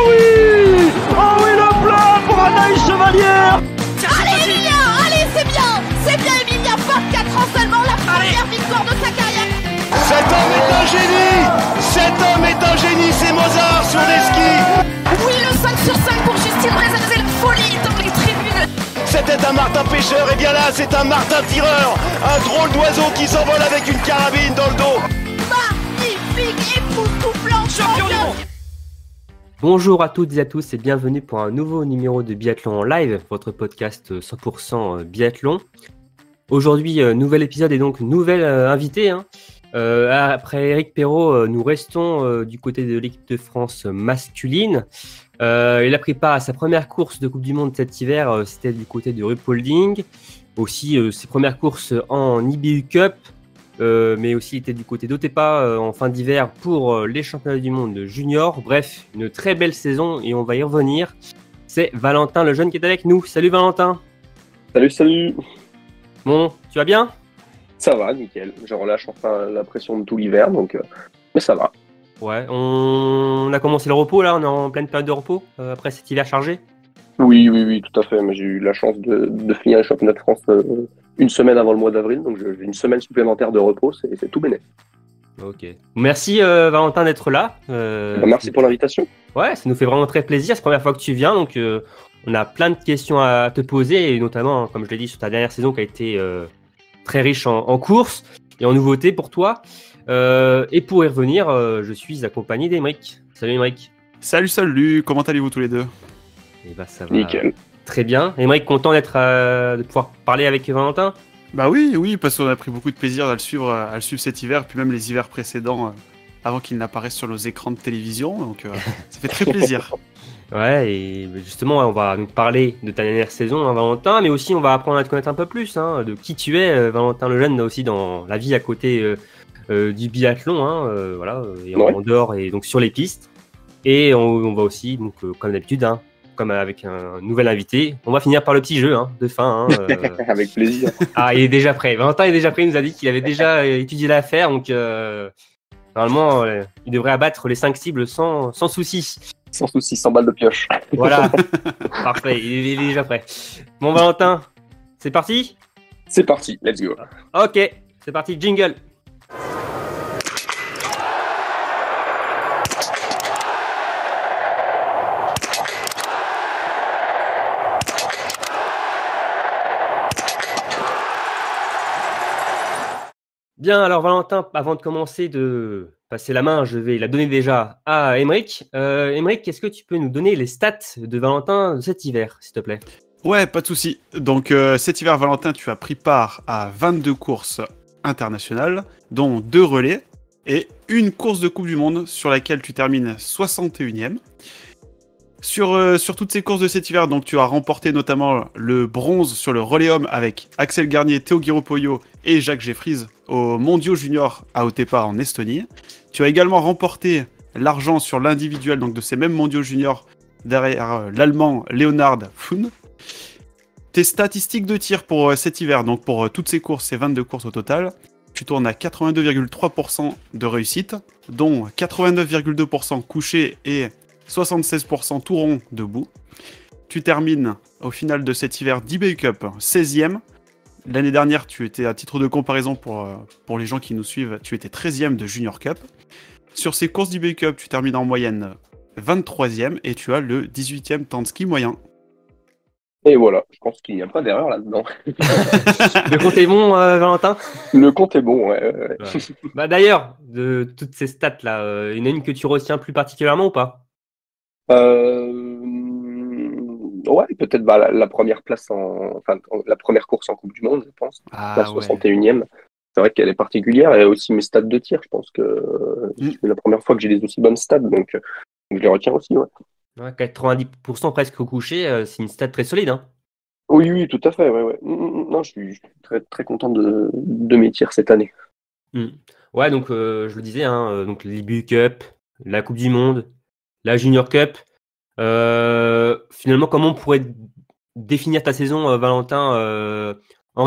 oui! Oh oui, le plat pour Anaïs Chevalier! Allez Emilia, allez c'est bien Emilia, 24 ans seulement, la première victoire de sa carrière. Cet homme est un génie! Cet homme est un génie, c'est Mozart sur des skis! Oui, le 5 sur 5 pour Justine Brezal, c'est la folie dans les tribunes. C'était un Martin pêcheur, et bien là c'est un Martin tireur! Un drôle d'oiseau qui s'envole avec une carabine dans le dos! Magnifique, époustouflant, champion du monde. Bonjour à toutes et à tous et bienvenue pour un nouveau numéro de Biathlon en live, votre podcast 100% biathlon. Aujourd'hui, nouvel épisode et donc nouvel invité. Après Eric Perrault, nous restons du côté de l'équipe de France masculine. Il a pris part à sa première course de Coupe du Monde cet hiver, c'était du côté de Ruhpolding. Aussi ses premières courses en IBU Cup. Mais aussi il était du côté d'Otepää en fin d'hiver pour les championnats du monde junior. Bref, une très belle saison et on va y revenir. C'est Valentin Lejeune qui est avec nous. Salut Valentin. Salut. Bon, tu vas bien ? Ça va, nickel. Je relâche enfin la pression de tout l'hiver, donc mais ça va. Ouais, on a commencé le repos là, on est en pleine période de repos après cet hiver chargé. Oui, tout à fait. Mais j'ai eu la chance de finir le championnat de France une semaine avant le mois d'avril, donc j'ai une semaine supplémentaire de repos, c'est tout béné. Ok. Merci Valentin d'être là. Merci pour l'invitation. Ouais, ça nous fait vraiment très plaisir. C'est la première fois que tu viens, donc on a plein de questions à te poser, et notamment, comme je l'ai dit, sur ta dernière saison qui a été très riche en courses et en nouveautés pour toi. Et pour y revenir, je suis accompagné d'Emeric. Salut Emeric. Salut, comment allez-vous tous les deux ? Eh ben, ça va. Nickel. Très bien. Emeric, content de pouvoir parler avec Valentin ? Bah oui, parce qu'on a pris beaucoup de plaisir à le suivre cet hiver, puis même les hivers précédents, avant qu'il n'apparaisse sur nos écrans de télévision, donc ça fait très plaisir. Ouais, et justement, on va nous parler de ta dernière saison, Valentin, mais aussi on va apprendre à te connaître un peu plus, de qui tu es, Valentin Lejeune, aussi dans la vie à côté du biathlon, et en dehors et donc sur les pistes. Et on va aussi, donc, comme d'habitude, comme avec un nouvel invité, on va finir par le petit jeu de fin. Avec plaisir. Ah, il est déjà prêt. Valentin est déjà prêt, il nous a dit qu'il avait déjà étudié l'affaire, donc normalement, il devrait abattre les 5 cibles sans souci. Sans souci, 100 balles de pioche. Voilà, parfait, il est déjà prêt. Bon Valentin, c'est parti ? C'est parti, let's go. Ok, c'est parti, jingle. Bien, alors Valentin, avant de commencer de passer la main, je vais la donner déjà à Emeric. Emeric, est-ce que tu peux nous donner les stats de Valentin de cet hiver, s'il te plaît ? Ouais, pas de souci. Donc cet hiver, Valentin, tu as pris part à 22 courses internationales, dont 2 relais, et une course de Coupe du Monde sur laquelle tu termines 61e. Sur toutes ces courses de cet hiver, donc tu as remporté notamment le bronze sur le relais homme avec Axel Garnier, Théo Guiraud-Poyot et Jacques Jeffries aux Mondiaux Juniors à Otepää en Estonie. Tu as également remporté l'argent sur l'individuel donc de ces mêmes Mondiaux Juniors derrière l'Allemand Leonhard Fun. Tes statistiques de tir pour cet hiver, donc pour toutes ces courses, ces 22 courses au total, tu tournes à 82,3% de réussite, dont 89,2% couché et 76% tout rond debout. Tu termines au final de cet hiver d'IBU Cup 16e. L'année dernière, tu étais, à titre de comparaison pour les gens qui nous suivent, tu étais 13e de Junior Cup. Sur ces courses d'IBU Cup, tu termines en moyenne 23e et tu as le 18e temps de ski moyen. Et voilà, je pense qu'il n'y a pas d'erreur là-dedans. Le compte est bon, Valentin ? Le compte est bon, ouais. Ouais. Bah, d'ailleurs, de toutes ces stats-là, il y en a une que tu retiens plus particulièrement ou pas ? Ouais, peut-être la première place la première course en Coupe du Monde, je pense. La 61e. C'est vrai qu'elle est particulière, et aussi mes stats de tir. Je pense que c'est la première fois que j'ai des aussi bonnes stats, donc je les retiens aussi, ouais. Ouais, 90% presque au coucher, c'est une stat très solide, Oui, tout à fait, ouais. Non, je suis très, très content de mes tirs cette année. Ouais, donc je le disais, donc l'IBU Cup, la Coupe du Monde, la Junior Cup. Finalement, comment on pourrait définir ta saison, Valentin, enrichissante ?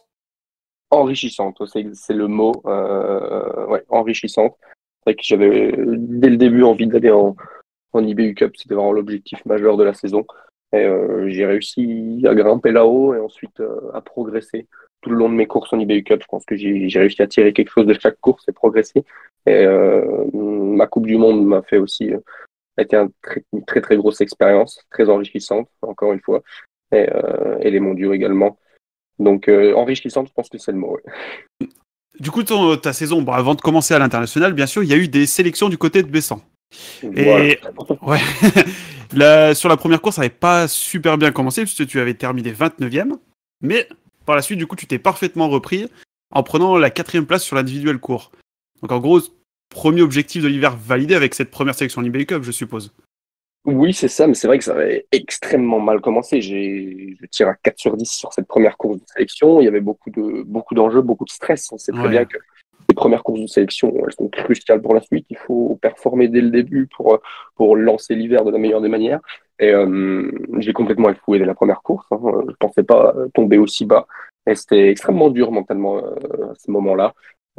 Enrichissante, c'est le mot. Ouais, enrichissante. C'est vrai que j'avais dès le début envie d'aller en IBU Cup. C'était vraiment l'objectif majeur de la saison. Et j'ai réussi à grimper là-haut et ensuite à progresser tout le long de mes courses en IBU Cup. Je pense que j'ai réussi à tirer quelque chose de chaque course et progresser. Et ma Coupe du Monde m'a fait aussi a été une très très grosse expérience, très enrichissante encore une fois, et les mondiaux également. Donc enrichissante, je pense que c'est le mot. Ouais. Du coup, ta saison, bon, avant de commencer à l'international, bien sûr, il y a eu des sélections du côté de Bessan. Et ouais, sur la première course, ça n'avait pas super bien commencé puisque tu avais terminé 29e, mais par la suite, du coup, tu t'es parfaitement repris en prenant la 4e place sur l'individuel court. Donc en gros, premier objectif de l'hiver validé avec cette première sélection IBU Cup, je suppose. Oui, c'est ça, mais c'est vrai que ça avait extrêmement mal commencé. Je tire à 4 sur 10 sur cette première course de sélection. Il y avait beaucoup d'enjeux, beaucoup de stress. On sait très bien que les premières courses de sélection, elles sont cruciales pour la suite. Il faut performer dès le début pour lancer l'hiver de la meilleure des manières. Et j'ai complètement échoué dès la première course. Je ne pensais pas tomber aussi bas. Et c'était extrêmement dur mentalement à ce moment-là.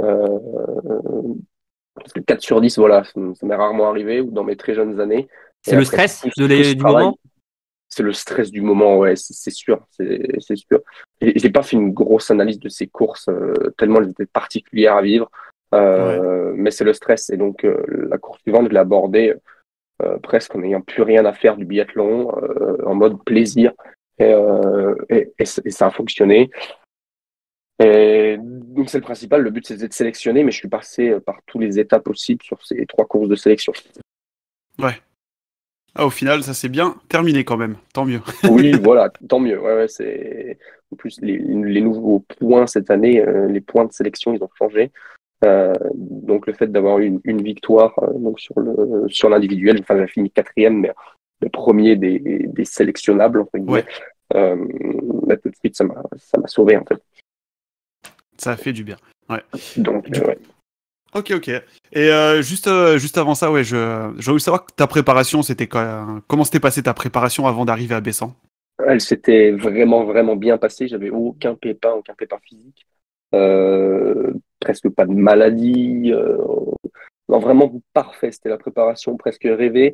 Parce que 4 sur 10, voilà, ça m'est rarement arrivé, ou dans mes très jeunes années. C'est le stress du moment? C'est le stress du moment, ouais, c'est sûr, c'est sûr. J'ai pas fait une grosse analyse de ces courses, tellement elles étaient particulières à vivre, mais c'est le stress. Et donc, la course suivante, je l'ai abordée presque en n'ayant plus rien à faire du biathlon, en mode plaisir, et ça a fonctionné. Et donc c'est le principal, le but c'était de sélectionner, mais je suis passé par tous les étapes possibles sur ces 3 courses de sélection. Ouais. Ah, au final, ça s'est bien terminé quand même, tant mieux. Oui, voilà, tant mieux. Ouais, c'est... En plus, les nouveaux points cette année, les points de sélection, ils ont changé. Donc le fait d'avoir eu une victoire donc sur l'individuel, enfin j'ai fini 4e, mais le premier des sélectionnables, entre guillemets, tout de suite ça m'a sauvé en fait. Ça a fait du bien. Ouais. Donc, ouais. Ok. Et juste avant ça, ouais, j'ai voulu savoir que ta préparation, c'était comment s'était passée ta préparation avant d'arriver à Bessan? Elle s'était vraiment, vraiment bien passée. J'avais aucun pépin physique. Presque pas de maladie. Non, vraiment parfait. C'était la préparation presque rêvée.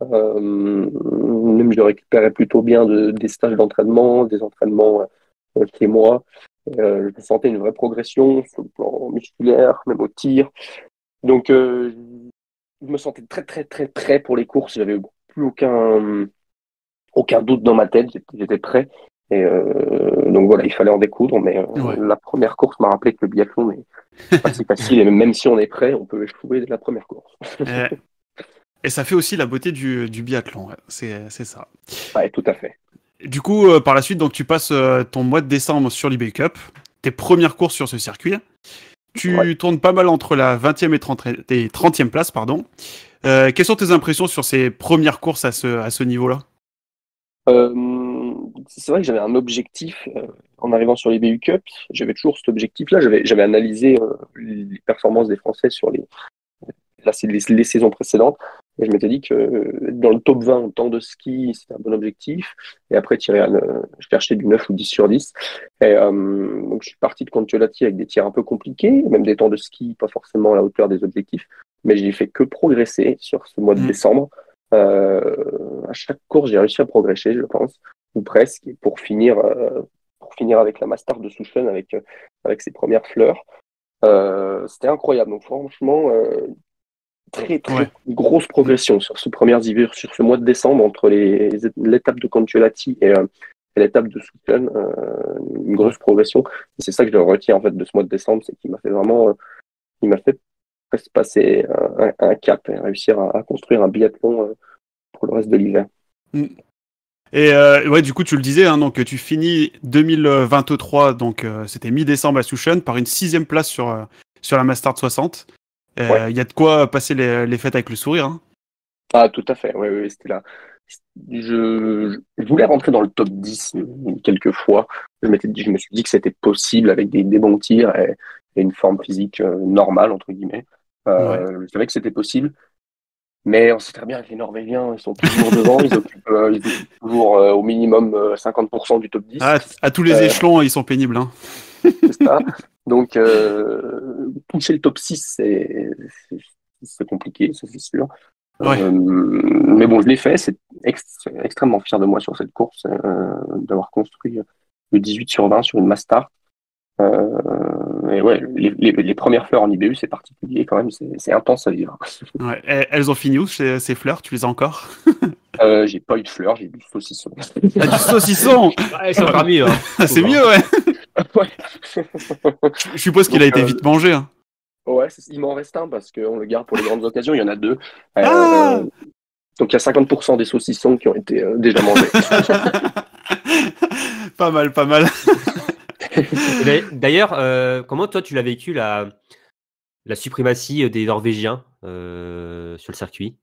Même je récupérais plutôt bien des stages d'entraînement, des entraînements chez moi. Je sentais une vraie progression sur le plan musculaire, même au tir. Donc, je me sentais très, très, très prêt pour les courses. J'avais plus aucun doute dans ma tête. J'étais prêt. Et donc voilà, il fallait en découdre. Mais la première course m'a rappelé que le biathlon n'est pas si facile. Et même si on est prêt, on peut échouer dès la première course. Et ça fait aussi la beauté du biathlon. Ouais. C'est ça. Ouais, tout à fait. Du coup, par la suite, donc, tu passes ton mois de décembre sur l'IBU Cup, tes premières courses sur ce circuit. Tu tournes pas mal entre la 20e et 30e place, pardon. Quelles sont tes impressions sur ces premières courses à ce niveau-là? C'est vrai que j'avais un objectif en arrivant sur l'IBU Cup. J'avais toujours cet objectif-là. J'avais analysé les performances des Français sur les saisons précédentes. Et je m'étais dit que dans le top 20 en temps de ski, c'était un bon objectif. Et après, je cherchais du 9 ou 10 sur 10. Et donc, je suis parti de Kontiolahti avec des tirs un peu compliqués, même des temps de ski pas forcément à la hauteur des objectifs. Mais je n'ai fait que progresser sur ce mois de décembre. À chaque course, j'ai réussi à progresser, je pense, ou presque, et pour finir avec la Master de Souchen avec ses premières fleurs. C'était incroyable. Donc, franchement, très grosse progression sur ce sur ce mois de décembre entre l'étape de Kontiolahti et l'étape de Souchen, une grosse progression. Et c'est ça que je retiens en fait de ce mois de décembre, c'est qu'il m'a fait presque passer un cap et réussir à construire un biathlon pour le reste de l'hiver. Et du coup tu le disais, hein, donc tu finis 2023, donc c'était mi-décembre à Souchen par une 6e place sur la Master de 60. Il y a de quoi passer les fêtes avec le sourire. Hein. Ah, tout à fait. Oui, c'était là. Je voulais rentrer dans le top 10 quelques fois. Je me suis dit que c'était possible avec des bons tirs et une forme physique normale, entre guillemets. Je savais que c'était possible. Mais on sait très bien que les Norvégiens, ils sont toujours devant. Ils occupent toujours au minimum 50% du top 10. Ah, à tous les échelons, ils sont pénibles. Hein. C'est ça. Donc, toucher le top 6, c'est compliqué, ça c'est sûr. Mais bon, je l'ai fait. C'est extrêmement fier de moi sur cette course, d'avoir construit le 18 sur 20 sur une Mastart. Et ouais, les premières fleurs en IBU, c'est particulier quand même, c'est intense à vivre. Ouais. Elles ont fini où ces fleurs? Tu les as encore? J'ai pas eu de fleurs, j'ai eu du saucisson. Ah, du saucisson. Ouais, c'est encore mieux. Hein. C'est mieux, ouais. Ouais. Je suppose qu'il a été vite mangé. Hein. Ouais, il m'en reste un parce qu'on le garde pour les grandes occasions, il y en a 2. Donc il y a 50% des saucissons qui ont été déjà mangés. Pas mal. D'ailleurs, comment toi tu l'as vécu la suprématie des Norvégiens sur le circuit?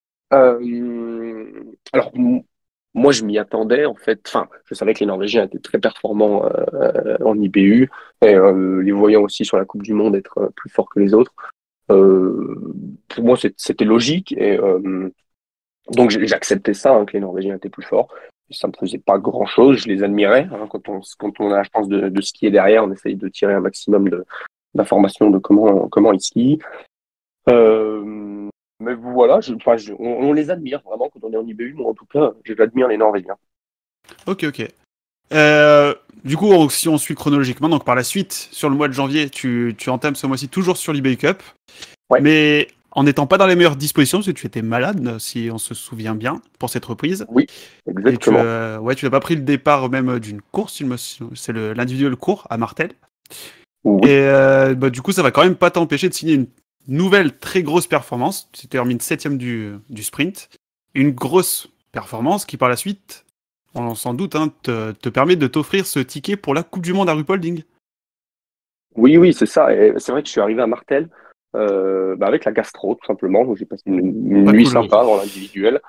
Alors moi je m'y attendais en fait. Enfin, je savais que les Norvégiens étaient très performants en IBU et les voyant aussi sur la Coupe du Monde être plus forts que les autres. Pour moi c'était logique et donc j'acceptais ça, hein, que les Norvégiens étaient plus forts. Ça me faisait pas grand chose, je les admirais. Hein, quand on a la chance de skier derrière, on essaye de tirer un maximum d'informations de comment ils skient. Mais voilà, on les admire vraiment quand on est en IBU. Moi, en tout cas, j'admire les Norvégiens. Ok. Du coup, si on suit chronologiquement, donc par la suite, sur le mois de janvier, tu entames ce mois-ci toujours sur l'IBU Cup. Ouais. Mais en n'étant pas dans les meilleures dispositions, parce que tu étais malade, si on se souvient bien, pour cette reprise. Oui, exactement. Et tu n'as pas pris le départ même d'une course, c'est l'individuel court à Martel. Oui. Et du coup, ça va quand même pas t'empêcher de signer une nouvelle très grosse performance. Tu termines 7ème du sprint. Une grosse performance qui, par la suite, on s'en doute, hein, te permet de t'offrir ce ticket pour la Coupe du Monde à Ruhpolding. Oui, c'est ça. Et c'est vrai que je suis arrivé à Martel avec la gastro, tout simplement. Donc, j'ai passé une nuit sympa dans l'individuel.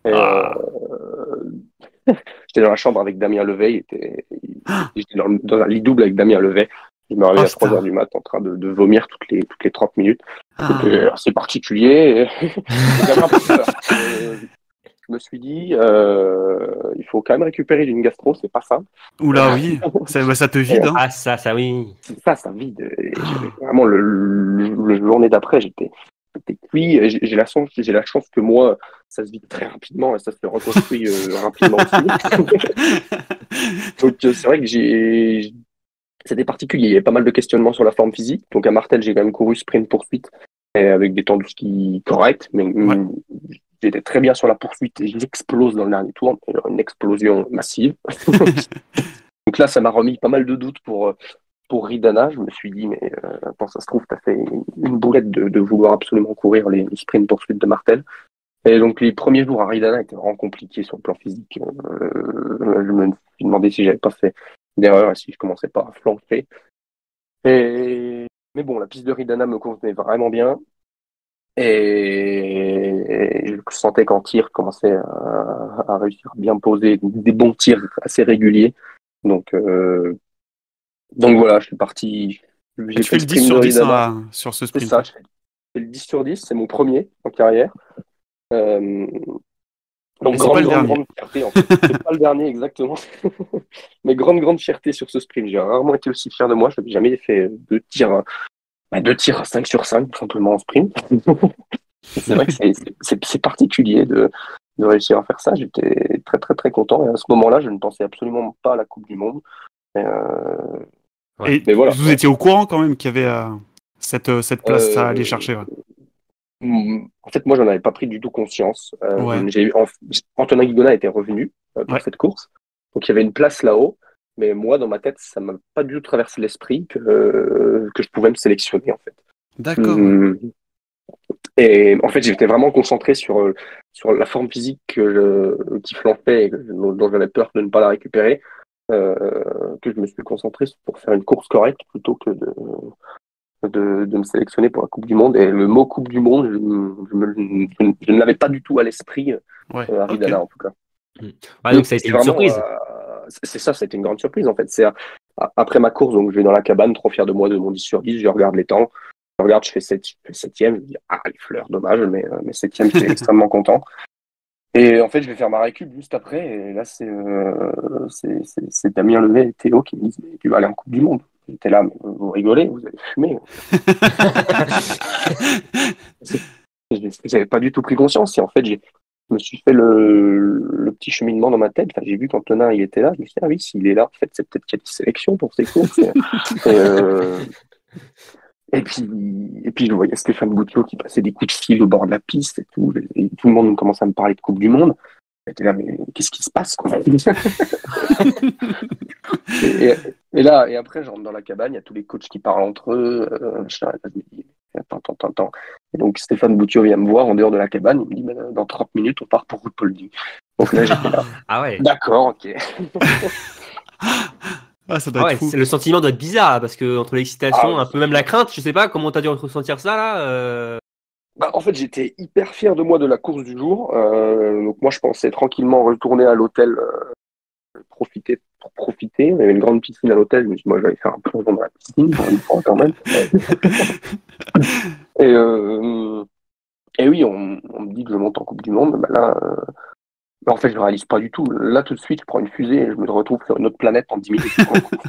J'étais dans la chambre avec Damien Leveil. J'étais dans un lit double avec Damien Leveil. Je me réveille à 3h du mat en train de vomir toutes les 30 minutes. C'est particulier. J'avais un peu peur. Je me suis dit, il faut quand même récupérer d'une gastro, c'est pas simple. Oula, oui, ça te vide. Hein. Ah, ça vide. Ça vide. Vraiment, le journée d'après, j'étais cuit. J'ai la chance que moi, ça se vide très rapidement et ça se reconstruit rapidement aussi. Donc, c'est vrai que c'était particulier. Il y avait pas mal de questionnements sur la forme physique. Donc, à Martel, j'ai quand même couru sprint poursuite avec des temps de ski corrects, mais j'étais très bien sur la poursuite et j'explose dans le dernier tour, une explosion massive. Donc là, ça m'a remis pas mal de doutes pour Ridana. Je me suis dit, mais attends, ça se trouve, t'as fait une boulette de vouloir absolument courir les sprints poursuites de Martel. Et donc les premiers jours à Ridana étaient vraiment compliqués sur le plan physique. Je me suis demandé si j'avais pas fait d'erreur et si je commençais pas à flancher. Mais bon, la piste de Ridana me convenait vraiment bien. Et je sentais qu'en tir, commençait à réussir à bien poser des bons tirs assez réguliers. Donc voilà, je suis parti. Tu fais le 10 sur 10 sur ce sprint. C'est ça, je fais le 10 sur 10, c'est mon premier en carrière. Donc grande fierté, en fait. C'est pas le dernier exactement. Mais grande fierté sur ce sprint. J'ai rarement été aussi fier de moi. Je n'avais jamais fait deux tirs à 5 sur 5, tout simplement en sprint. C'est vrai que c'est particulier de réussir à faire ça. J'étais très, très, très content. Et à ce moment-là, je ne pensais absolument pas à la Coupe du Monde. Mais voilà. Vous étiez au courant quand même qu'il y avait cette place à aller chercher. Ouais. En fait, moi, j'en avais pas pris du tout conscience. Antonin Guigona était revenu pour cette course. Donc, il y avait une place là-haut. Mais moi, dans ma tête, ça m'a pas du tout traversé l'esprit que je pouvais me sélectionner, en fait. D'accord. Et en fait, j'étais vraiment concentré sur la forme physique qui flanchait et dont j'avais peur de ne pas la récupérer, que je me suis concentré pour faire une course correcte plutôt que de me sélectionner pour la Coupe du Monde. Et le mot Coupe du Monde, je ne l'avais pas du tout à l'esprit à Ridana, en tout cas. Donc ça a été une surprise. C'est ça, c'était une grande surprise en fait. C'est après ma course, donc je vais dans la cabane, trop fier de moi de mon 10 sur 10, je regarde les temps, je fais 7ème, je me dis les fleurs, dommage, mais 7ème, j'étais extrêmement content. Et en fait, je vais faire ma récup juste après, et là c'est Damien Levet et Théo qui me disent mais tu vas aller en Coupe du Monde. J'étais là, mais vous rigolez, vous allez fumer. j'avais pas du tout pris conscience. Et en fait, je me suis fait le petit cheminement dans ma tête. Enfin, j'ai vu qu'Antonin, il était là. Je me suis dit, ah oui, s'il est là, en fait, c'est peut-être qu'il y a des sélections pour ces courses. Et puis, je voyais Stéphane Boutiot qui passait des coups de fil au bord de la piste et tout. Et tout le monde commençait à me parler de Coupe du Monde. J'étais là, mais qu'est-ce qui se passe, quoi? et là, et après, je rentre dans la cabane, il y a tous les coachs qui parlent entre eux. Je me dis, attends. Et donc, Stéphane Boutiot vient me voir en dehors de la cabane. Il me dit, dans 30 minutes, on part pour RuPaul. Donc là, j'étais là. Ah ouais. D'accord, ok. Ça doit être fou. Le sentiment doit être bizarre là, parce que entre l'excitation, un peu même la crainte, je sais pas comment t'as dû ressentir ça là. En fait, j'étais hyper fier de moi de la course du jour. Donc moi, je pensais tranquillement retourner à l'hôtel, profiter. Il y avait une grande piscine à l'hôtel. Je me suis dit, moi, j'allais faire un plongeon dans la piscine, quand même. Et oui, on me dit que je monte en Coupe du Monde. Là, en fait, je ne réalise pas du tout. Là, tout de suite, je prends une fusée et je me retrouve sur une autre planète en 10 minutes.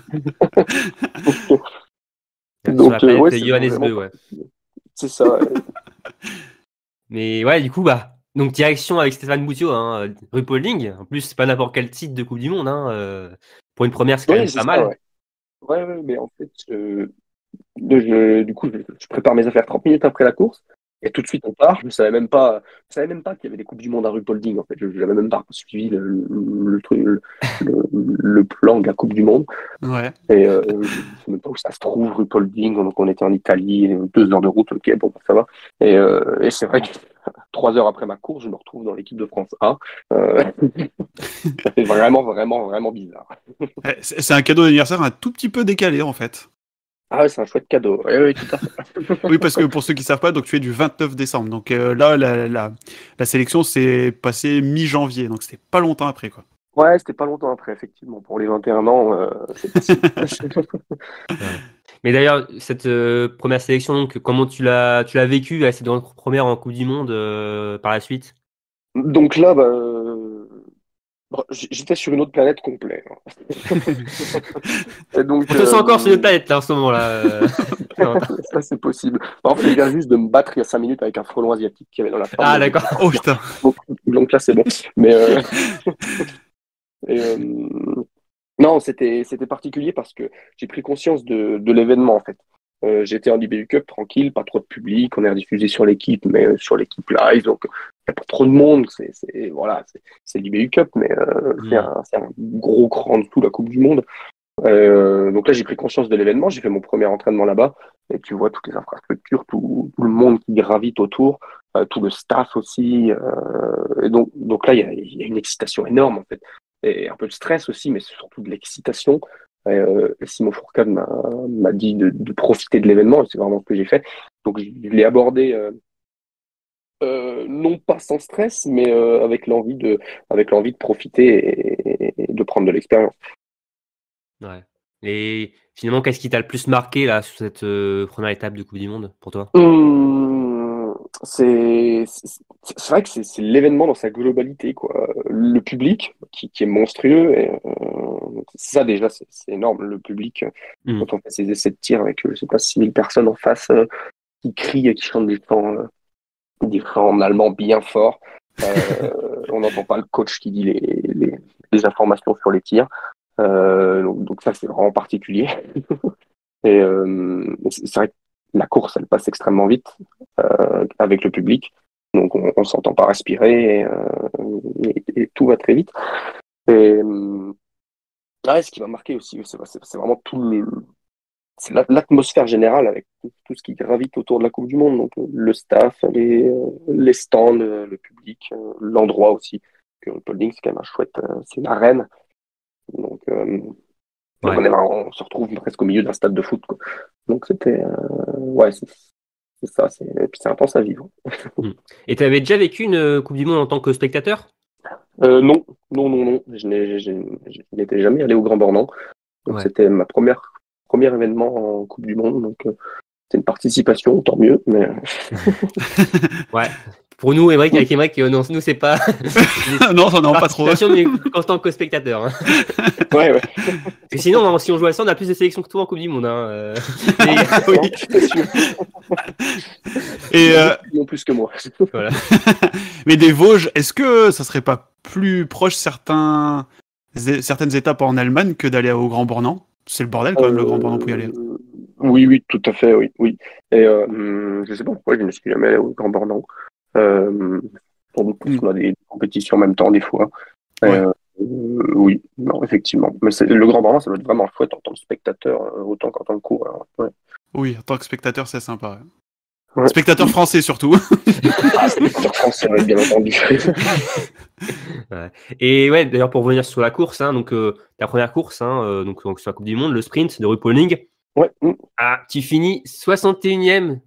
Donc, sur la planète Johannes Beu, ouais. C'est ça. Mais ouais, du coup, donc direction avec Stéphane Boutiot, RuPauling. En plus, c'est pas n'importe quel titre de Coupe du Monde. Pour une première, c'est quand même pas mal. Ouais, mais en fait, du coup, je prépare mes affaires 30 minutes après la course. Et tout de suite, on part. Je ne savais même pas qu'il y avait des Coupes du Monde à RuPauling. En fait, je n'avais même pas suivi le plan de la Coupe du Monde. Ouais. Et je ne sais même pas où ça se trouve, RuPauling. Donc, on était en Italie, 2 heures de route. Ok, bon, ça va. Et c'est vrai que 3 heures après ma course, je me retrouve dans l'équipe de France A. Ça fait vraiment, vraiment, vraiment bizarre. C'est un cadeau d'anniversaire un tout petit peu décalé, en fait. Ah ouais, c'est un chouette cadeau. Oui, tout à fait. Oui, parce que pour ceux qui ne savent pas, donc tu es du 29 décembre. Donc là, la sélection s'est passée mi-janvier. Donc c'était pas longtemps après, quoi. Ouais, c'était pas longtemps après, effectivement. Pour les 21 ans, c'est possible. Mais d'ailleurs, cette première sélection, donc, comment tu l'as vécue, cette première en Coupe du Monde par la suite? Donc là, j'étais sur une autre planète complète. Donc, on te sent encore sur une autre planète là, en ce moment-là. Ça, c'est possible. En fait, je viens juste de me battre il y a 5 minutes avec un frelon asiatique qui avait dans la forme. Ah, d'accord. Oh putain. Donc là, c'est bon. Mais non, c'était particulier parce que j'ai pris conscience de l'événement, en fait. J'étais en IBU Cup tranquille, pas trop de public, on est rediffusé sur l'équipe, mais sur l'équipe live, donc il n'y a pas trop de monde, c'est l'IBU Cup, mais c'est un gros cran en dessous la Coupe du Monde. Donc là, j'ai pris conscience de l'événement, j'ai fait mon premier entraînement là-bas, et tu vois toutes les infrastructures, tout le monde qui gravite autour, tout le staff aussi, et donc là, il y a une excitation énorme, en fait, et un peu de stress aussi, mais surtout de l'excitation. Simon Fourcade m'a dit de profiter de l'événement, et c'est vraiment ce que j'ai fait. Donc je l'ai abordé non pas sans stress, mais avec l'envie de profiter et de prendre de l'expérience. Ouais. Et finalement, qu'est-ce qui t'a le plus marqué là sur cette première étape de Coupe du Monde pour toi? C'est vrai que c'est l'événement dans sa globalité, quoi. Le public qui est monstrueux, et ça déjà c'est énorme. Le public, quand on fait ses essais de tir avec, je sais pas, 6000 personnes en face qui crient et qui chantent des chants en allemand bien fort. On n'entend pas le coach qui dit les informations sur les tirs. Donc ça c'est vraiment particulier. Et c'est vrai que la course, elle passe extrêmement vite avec le public. Donc, on s'entend pas respirer et tout va très vite. Et ce qui m'a marqué aussi, c'est vraiment c'est l'atmosphère générale avec tout ce qui gravite autour de la Coupe du Monde. Donc, le staff, les stands, le public, l'endroit aussi. RuPauling, c'est quand même un chouette, c'est une arène. Donc, on se retrouve presque au milieu d'un stade de foot, quoi. Donc c'était c'est ça, et puis c'est intense à vivre. Et tu avais déjà vécu une Coupe du Monde en tant que spectateur? Non. Je n'étais jamais allé au Grand Bornand. Donc c'était ma premier événement en Coupe du Monde. Donc c'est une participation, tant mieux. Mais ouais. Pour nous, avec Emmerich, non, nous, c'est pas. Non, pas trop. Mais en tant que spectateur. Hein. Ouais. Et sinon, si on joue à ça, on a plus de sélections que toi en Coupe du Monde. Hein. Oui, c'est sûr. Et non plus que moi. Voilà. Mais des Vosges, est-ce que ça serait pas plus proche certaines étapes en Allemagne que d'aller au Grand Bornand? C'est le bordel quand même, le Grand Bornand pour y aller. Oui, tout à fait, oui. Et je sais pas pourquoi je ne suis jamais allé au Grand Bornand. Sans doute parce qu'on a des compétitions en même temps, des fois. Ouais. Oui, non, effectivement. Mais le Grand Bornand, ça doit être vraiment chouette en tant que spectateur, autant qu'en tant que coureur. Ouais. Oui, en tant que spectateur, c'est sympa. Ouais. Spectateur français surtout. Spectateur français, bien entendu. Ouais. Et ouais, d'ailleurs, pour revenir sur la course, hein, donc ta première course, hein, donc sur la Coupe du Monde, le sprint de RuPaulling. Ouais. Ah, tu finis 61e.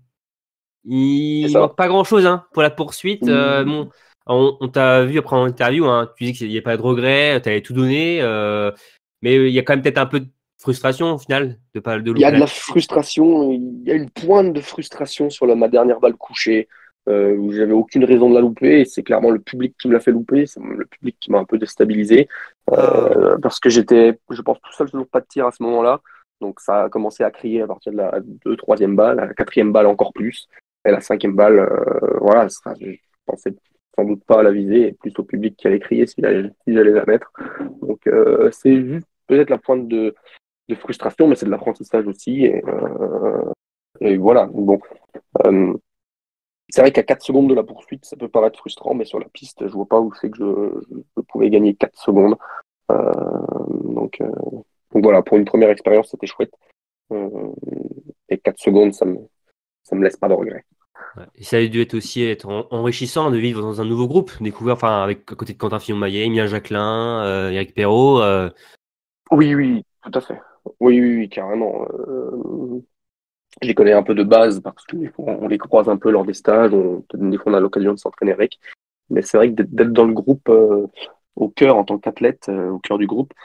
Il ça. manque pas grand-chose hein, pour la poursuite. Bon, on t'a vu après en interview, hein, tu dis qu'il n'y a pas de regret, tu avais tout donné, mais il y a quand même peut-être un peu de frustration au final de pas de louper. Il y a de la frustration, il y a une pointe de frustration sur ma dernière balle couchée, où j'avais aucune raison de la louper, et c'est clairement le public qui me l'a fait louper, c'est le public qui m'a un peu déstabilisé, parce que j'étais, je pense, tout seul sur le pas de tir à ce moment-là, donc ça a commencé à crier à partir de la 2e, 3e balle, à la 4e balle encore plus, et la 5e balle, voilà, je pensais sans doute pas à la viser, et plus au public qui allait crier si j'allais la mettre, donc c'est juste peut-être la pointe de frustration, mais c'est de l'apprentissage aussi. Et voilà. Bon, c'est vrai qu'à 4 secondes de la poursuite, ça peut paraître frustrant, mais sur la piste, je vois pas où c'est que je pouvais gagner 4 secondes. Donc voilà, pour une première expérience, c'était chouette. Et 4 secondes, ça me laisse pas de regret. Ouais. Et ça a dû être aussi enrichissant de vivre dans un nouveau groupe, découvert, avec à côté de Quentin Fillon-Maillet, Emilien Jacquelin, Eric Perrault. Oui, tout à fait. Oui, carrément. Je les connais un peu de base parce qu'on les croise un peu lors des stages, des fois on a l'occasion de s'entraîner avec. Mais c'est vrai que d'être dans le groupe, au cœur en tant qu'athlète, au cœur du groupe,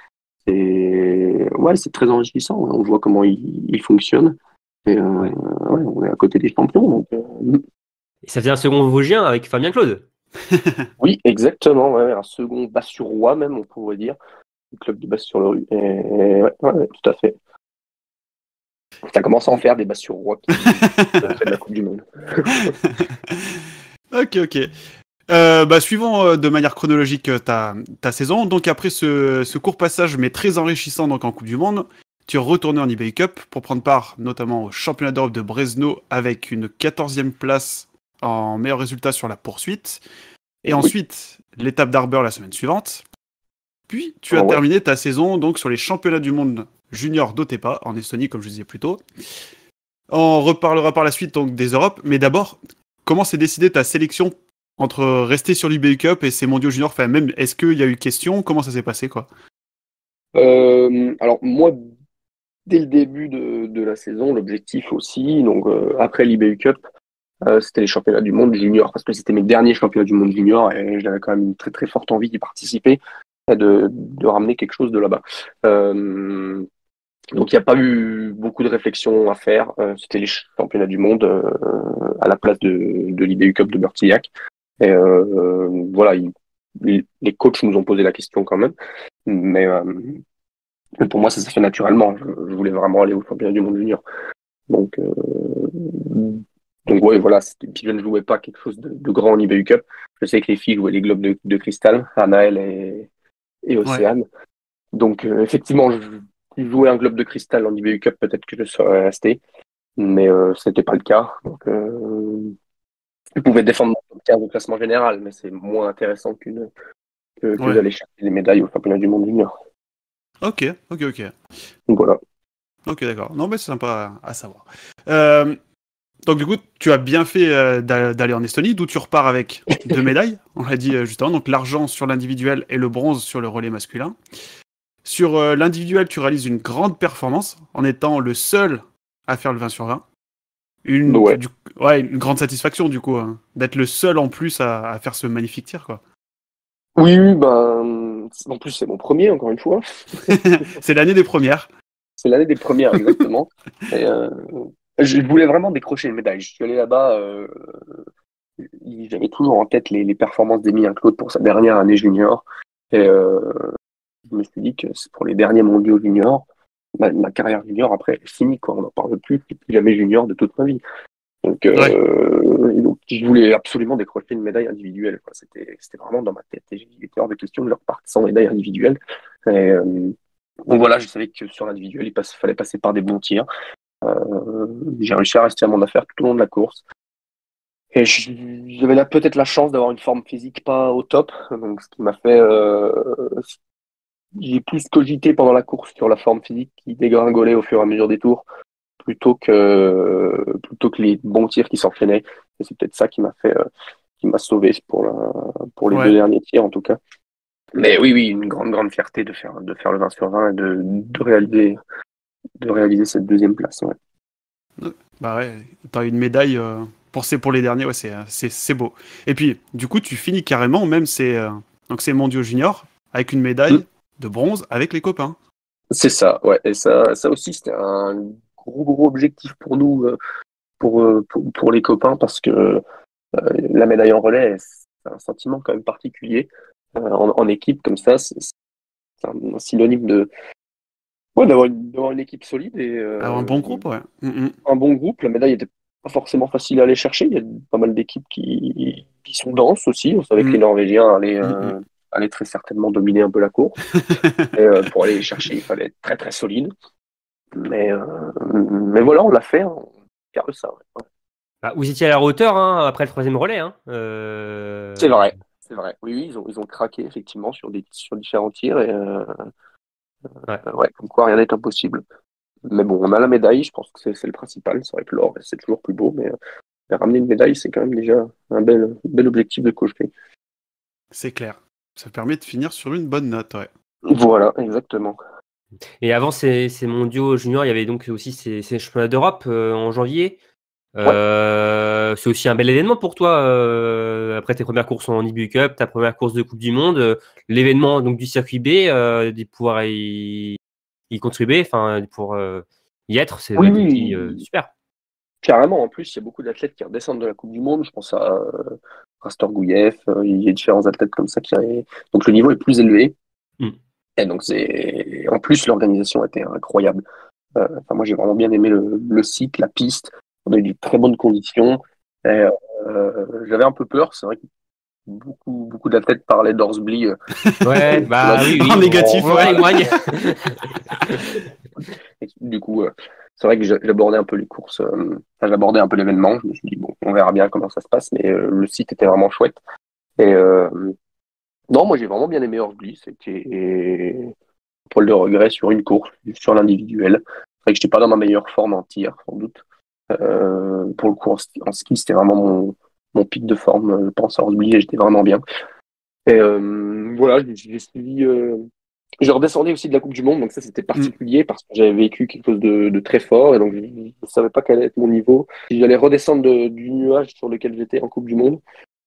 c'est très enrichissant. On voit comment ils fonctionnent. Et on est à côté des champions. Donc, Et ça faisait un second Vosgien avec Fabien Claude. Oui, exactement. Ouais, un second Basse-sur-Roi même, on pourrait dire. Le club de Basse-sur-le-Rue. Et tout à fait. Ça commence à en faire des Basse-sur-Roi qui fait de la Coupe du Monde. Ok. Suivons de manière chronologique ta saison. Donc après ce court passage, mais très enrichissant donc en Coupe du Monde, tu es retourné en eBay Cup pour prendre part notamment au championnat d'Europe de Brezno avec une 14e place en meilleur résultat sur la poursuite. Et ensuite, l'étape d'Arbor la semaine suivante. Puis, tu as terminé ta saison donc sur les championnats du monde junior d'Otepää, en Estonie, comme je disais plus tôt. On reparlera par la suite donc, des Europes. Mais d'abord, comment s'est décidée ta sélection entre rester sur l'eBay Cup et ces mondiaux juniors? Enfin, même, est-ce qu'il y a eu question? Comment ça s'est passé, quoi? Alors, moi, dès le début de la saison, l'objectif aussi, donc après l'eBay Cup, c'était les championnats du monde junior, parce que c'était mes derniers championnats du monde junior et j'avais quand même une très très forte envie d'y participer et de ramener quelque chose de là-bas. Donc il n'y a pas eu beaucoup de réflexion à faire. C'était les championnats du monde à la place de l'eBay Cup de Bertillac. Et voilà, les coachs nous ont posé la question quand même, mais pour moi ça s'est fait naturellement. Je voulais vraiment aller au championnat du monde junior. Donc ouais, voilà, puis je ne jouais pas quelque chose de grand en eBay Cup. Je sais que les filles jouaient les globes de cristal, Anaël et Océane. Ouais. Donc effectivement, si je jouais un globe de cristal en eBay Cup, peut-être que je serais resté, mais ce n'était pas le cas. Donc je pouvais défendre mon top 15 au classement général, mais c'est moins intéressant que d'aller chercher des médailles au championnat du monde junior. Ok. Donc voilà. Ok, d'accord. Non, mais c'est sympa à savoir. Donc du coup, tu as bien fait d'aller en Estonie, d'où tu repars avec 2 médailles, on l'a dit juste avant, donc l'argent sur l'individuel et le bronze sur le relais masculin. Sur l'individuel, tu réalises une grande performance en étant le seul à faire le 20 sur 20. Une grande satisfaction du coup, hein, d'être le seul en plus à faire ce magnifique tir, quoi. Oui, en plus c'est mon premier, encore une fois. C'est l'année des premières. C'est l'année des premières, exactement. Et, je voulais vraiment décrocher une médaille. Je suis allé là-bas j'avais toujours en tête les performances d'Emilien Claude pour sa dernière année junior. Et je me suis dit que c'est pour les derniers mondiaux juniors. Ma carrière junior, après, est finie, quoi. On n'en parle plus. Je ne suis plus jamais junior de toute ma vie. Donc, donc, je voulais absolument décrocher une médaille individuelle, quoi. C'était vraiment dans ma tête. Et il était hors de question que je reparte sans médaille individuelle. Et, donc voilà, je savais que sur l'individuel, il fallait passer par des bons tirs. J'ai réussi à rester à mon affaire tout au long de la course. Et j'avais là peut-être la chance d'avoir une forme physique pas au top, donc ce qui m'a fait j'ai plus cogité pendant la course sur la forme physique qui dégringolait au fur et à mesure des tours plutôt que les bons tirs qui s'enchaînaient. Et c'est peut-être ça qui m'a sauvé pour les 2 derniers tirs en tout cas. Mais oui, une grande fierté de faire le 20 sur 20 et de réaliser cette 2e place. Ouais. Bah ouais, t'as une médaille pour les derniers, ouais, c'est beau. Et puis, du coup, tu finis carrément, même donc c'est mondiaux junior, avec une médaille de bronze avec les copains. C'est ça, ouais. Et ça aussi, c'était un gros objectif pour nous, pour les copains, parce que la médaille en relais, c'est un sentiment quand même particulier. En équipe, comme ça, c'est un synonyme d'avoir une équipe solide et un bon groupe, ouais. Un bon groupe. La médaille était pas forcément facile à aller chercher. Il y a pas mal d'équipes qui sont denses aussi. On savait que les Norvégiens allaient très certainement dominer un peu la course. Et, pour aller les chercher, il fallait être très très solide. Mais voilà, on l'a fait. On garde ça. Ouais. Bah, vous étiez à la hauteur après le 3e relais. C'est vrai. Oui, ils ont craqué effectivement sur différents tirs et comme quoi rien n'est impossible. Mais bon, on a la médaille, je pense que c'est le principal. C'est vrai que l'or, c'est toujours plus beau, mais ramener une médaille, c'est quand même déjà un bel objectif de cocher. C'est clair. Ça permet de finir sur une bonne note, ouais. Voilà, exactement. Et avant ces mondiaux juniors, il y avait donc aussi ces championnats d'Europe en janvier. C'est aussi un bel événement pour toi après tes premières courses en IBU Cup, ta première course de Coupe du Monde, l'événement donc du circuit B, de pouvoir y contribuer, enfin pour y être, c'est super. Carrément, en plus il y a beaucoup d'athlètes qui redescendent de la Coupe du Monde, je pense à Rastor Gouyev, il y a différents athlètes comme ça donc le niveau est plus élevé. Et donc en plus l'organisation était incroyable. Moi j'ai vraiment bien aimé le site, la piste. On a eu de très bonnes conditions. Et, j'avais un peu peur. C'est vrai que beaucoup d'athlètes parlaient d'Horsebly. Ouais, bah oui. En négatif, ouais. Du coup, c'est vrai que j'abordais un peu les courses. J'abordais un peu l'événement. Je me suis dit, bon, on verra bien comment ça se passe. Mais le site était vraiment chouette. Et non, moi j'ai vraiment bien aimé Horsebly. C'était un poil de regret sur une course, sur l'individuel. C'est vrai que j'étais pas dans ma meilleure forme en tir, sans doute. Pour le coup en ski c'était vraiment mon pic de forme, je pense à Horsebly, et j'étais vraiment bien. Et voilà, j'ai suivi je redescendais aussi de la Coupe du Monde, donc ça c'était particulier parce que j'avais vécu quelque chose de très fort et donc je ne savais pas quel allait être mon niveau, si j'allais redescendre du nuage sur lequel j'étais en Coupe du Monde.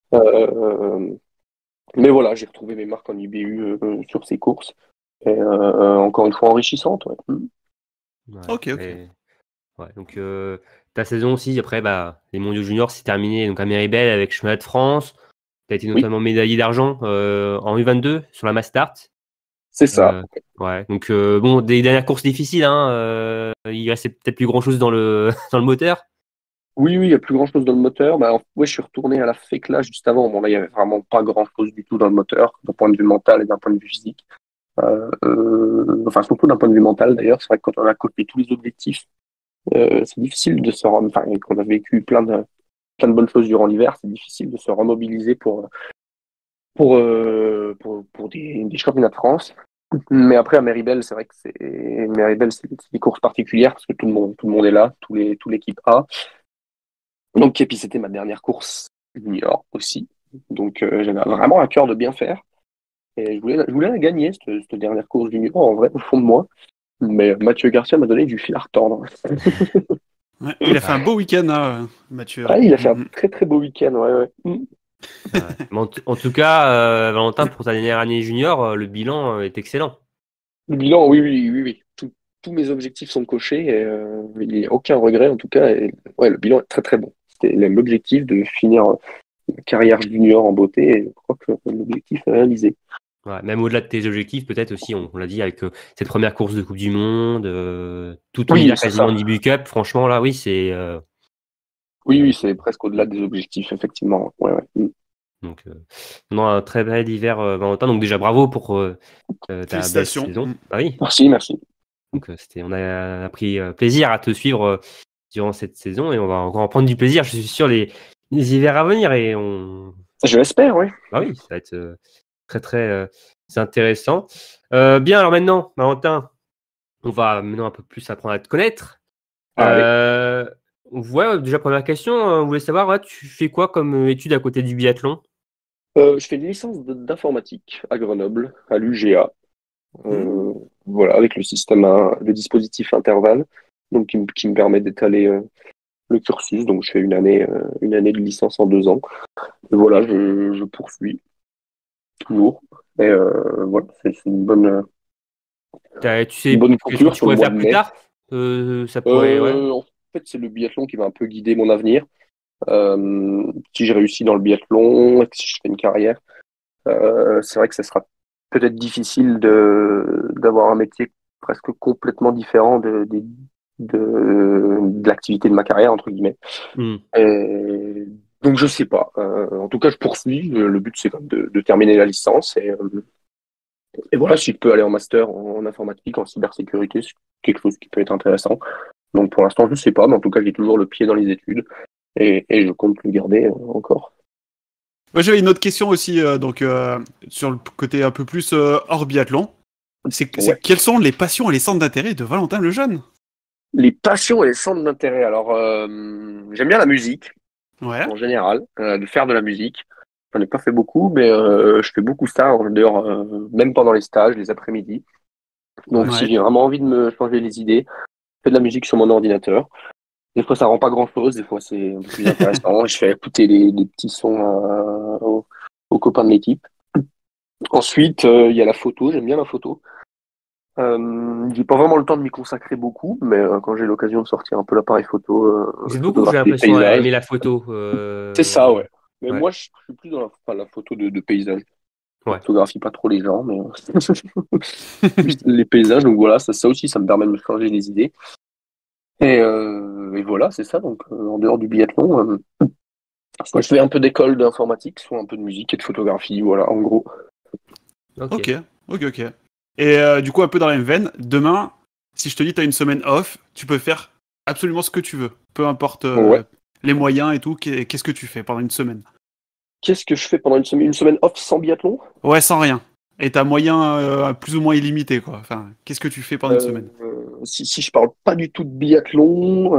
Mais voilà, j'ai retrouvé mes marques en IBU sur ces courses et encore une fois enrichissantes. Ok. Ouais, donc ta saison aussi, après les mondiaux juniors, c'est terminé donc à Méribel avec Chemin de France. Tu as été notamment médaillé d'argent en U22 sur la Mastart. C'est ça. Ouais, donc des dernières courses difficiles, il restait peut-être plus grand chose dans le moteur. Oui, il n'y a plus grand chose dans le moteur. Je suis retourné à la FECLA juste avant. Bon, là, il n'y avait vraiment pas grand chose du tout dans le moteur, d'un point de vue mental et d'un point de vue physique. Surtout d'un point de vue mental d'ailleurs. C'est vrai que quand on a coché tous les objectifs, c'est difficile de se rendre, qu'on a vécu plein de bonnes choses durant l'hiver, c'est difficile de se remobiliser pour des championnats de France. Mais après à Méribel, c'est vrai que c'est des courses particulières parce que tout le monde est là, toute l'équipe A. Donc et puis c'était ma dernière course junior aussi. Donc j'avais vraiment à cœur de bien faire et je voulais la gagner cette dernière course junior en vrai au fond de moi. Mais Mathieu Garcia m'a donné du fil à retordre. Ouais, il a fait un beau week-end, Mathieu. Ouais, il a fait un très très beau week-end, ouais. En tout cas, Valentin, pour ta dernière année junior, le bilan est excellent. Le bilan, oui. Tous mes objectifs sont cochés et il n'y a aucun regret en tout cas. Et, le bilan est très très bon. C'était l'objectif de finir carrière junior en beauté, et je crois que l'objectif est réalisé. Ouais, même au-delà de tes objectifs, peut-être aussi, on l'a dit, avec cette première course de Coupe du Monde, tout l'hiver quasiment du Cup, franchement, là, oui, c'est... Oui, c'est presque au-delà des objectifs, effectivement. Ouais. Donc, non, un très bel hiver, Valentin. Donc, déjà, bravo pour ta belle saison. Ah oui. Merci. Donc, on a pris plaisir à te suivre durant cette saison et on va encore en prendre du plaisir, je suis sûr, les hivers à venir. Je l'espère, oui. Ah oui, ça va être très, très intéressant. Bien, alors maintenant, Valentin, on va maintenant un peu plus apprendre à te connaître. Ouais, déjà, première question, on voulait savoir, tu fais quoi comme étude à côté du biathlon? Je fais une licence d'informatique à Grenoble, à l'UGA. Voilà, avec le dispositif intervalle, donc qui me permet d'étaler le cursus. Donc, je fais une année de licence en 2 ans. Et voilà, je poursuis toujours. Et voilà, c'est une bonne. Tu sais une bonne ce que tu pourrais faire plus tard? Ça pourrait, En fait, c'est le biathlon qui va un peu guider mon avenir. Si je réussis dans le biathlon, et si je fais une carrière, c'est vrai que ce sera peut-être difficile d'avoir un métier presque complètement différent de l'activité de ma carrière, entre guillemets. Et donc, je sais pas. En tout cas, je poursuis. Le but, c'est quand même de terminer la licence. Et voilà, si je peux aller en master en informatique, en cybersécurité, c'est quelque chose qui peut être intéressant. Donc, pour l'instant, je sais pas. Mais en tout cas, j'ai toujours le pied dans les études. Et je compte le garder encore. Moi, j'avais une autre question aussi, sur le côté un peu plus hors biathlon. Quelles sont les passions et les centres d'intérêt de Valentin Lejeune? Les passions et les centres d'intérêt. Alors, j'aime bien la musique, en général, de faire de la musique. J'en ai pas fait beaucoup, mais je fais beaucoup ça en dehors, même pendant les stages, les après-midi. Donc, si j'ai vraiment envie de me changer les idées, je fais de la musique sur mon ordinateur. Des fois, ça rend pas grand-chose. Des fois, c'est un peu plus intéressant. Je fais écouter des petits sons aux copains de l'équipe. Ensuite, il y a la photo. J'aime bien la photo. J'ai pas vraiment le temps de m'y consacrer beaucoup, mais quand j'ai l'occasion de sortir un peu l'appareil photo, c'est beaucoup, j'ai l'impression, à aimer la photo. C'est ça, ouais. Mais moi, je suis plus dans la photo de paysage. Je photographie pas trop les gens, mais les paysages. Donc voilà, ça aussi, ça me permet de me changer les idées. Et voilà, c'est ça. Donc, en dehors du biathlon, soit je fais un peu d'école d'informatique, soit un peu de musique et de photographie. Voilà, en gros. Ok. Et du coup, un peu dans la même veine, demain, si je te dis tu as une semaine off, tu peux faire absolument ce que tu veux. Peu importe les moyens et tout. Qu'est-ce que tu fais pendant une semaine? Qu'est-ce que je fais pendant une semaine? Une semaine off sans biathlon? Ouais, sans rien. Et t'as moyen plus ou moins illimité, quoi. Enfin, qu'est-ce que tu fais pendant une semaine? Si je parle pas du tout de biathlon,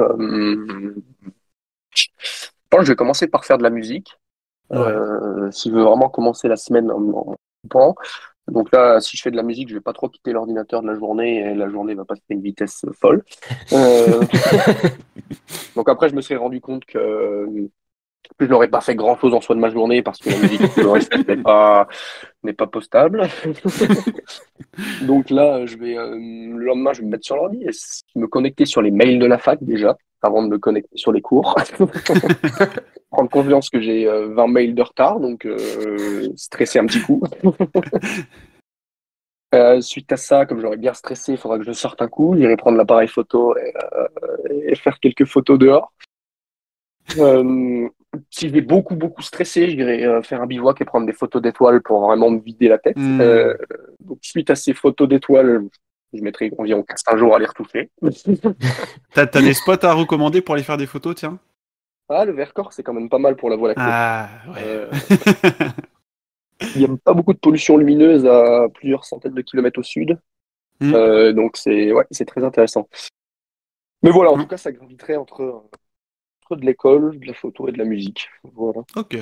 je pense que je vais commencer par faire de la musique. Si je veux vraiment commencer la semaine en temps. Donc là, si je fais de la musique, je vais pas trop quitter l'ordinateur de la journée et la journée va passer à une vitesse folle. Donc après, je me serais rendu compte que je n'aurais pas fait grand chose en soi de ma journée parce que la musique n'est pas postable. Donc là, le lendemain, je vais me mettre sur l'ordi et me connecter sur les mails de la fac déjà, avant de me connecter sur les cours. Prendre confiance que j'ai 20 mails de retard, donc stresser un petit coup. Suite à ça, comme j'aurais bien stressé, il faudra que je sorte un coup, j'irai prendre l'appareil photo et faire quelques photos dehors. Si j'ai beaucoup stressé, j'irai faire un bivouac et prendre des photos d'étoiles pour vraiment me vider la tête. Donc suite à ces photos d'étoiles, je mettrai environ 4-5 jours à les retoucher. T'as des spots à recommander pour aller faire des photos, tiens? Ah, le Vercors, c'est quand même pas mal pour la Voie lactée. Ah, ouais. Il n'y a pas beaucoup de pollution lumineuse à plusieurs centaines de kilomètres au sud. Donc c'est très intéressant. Mais voilà, en tout cas, ça graviterait entre de l'école, de la photo et de la musique. Voilà. Ok.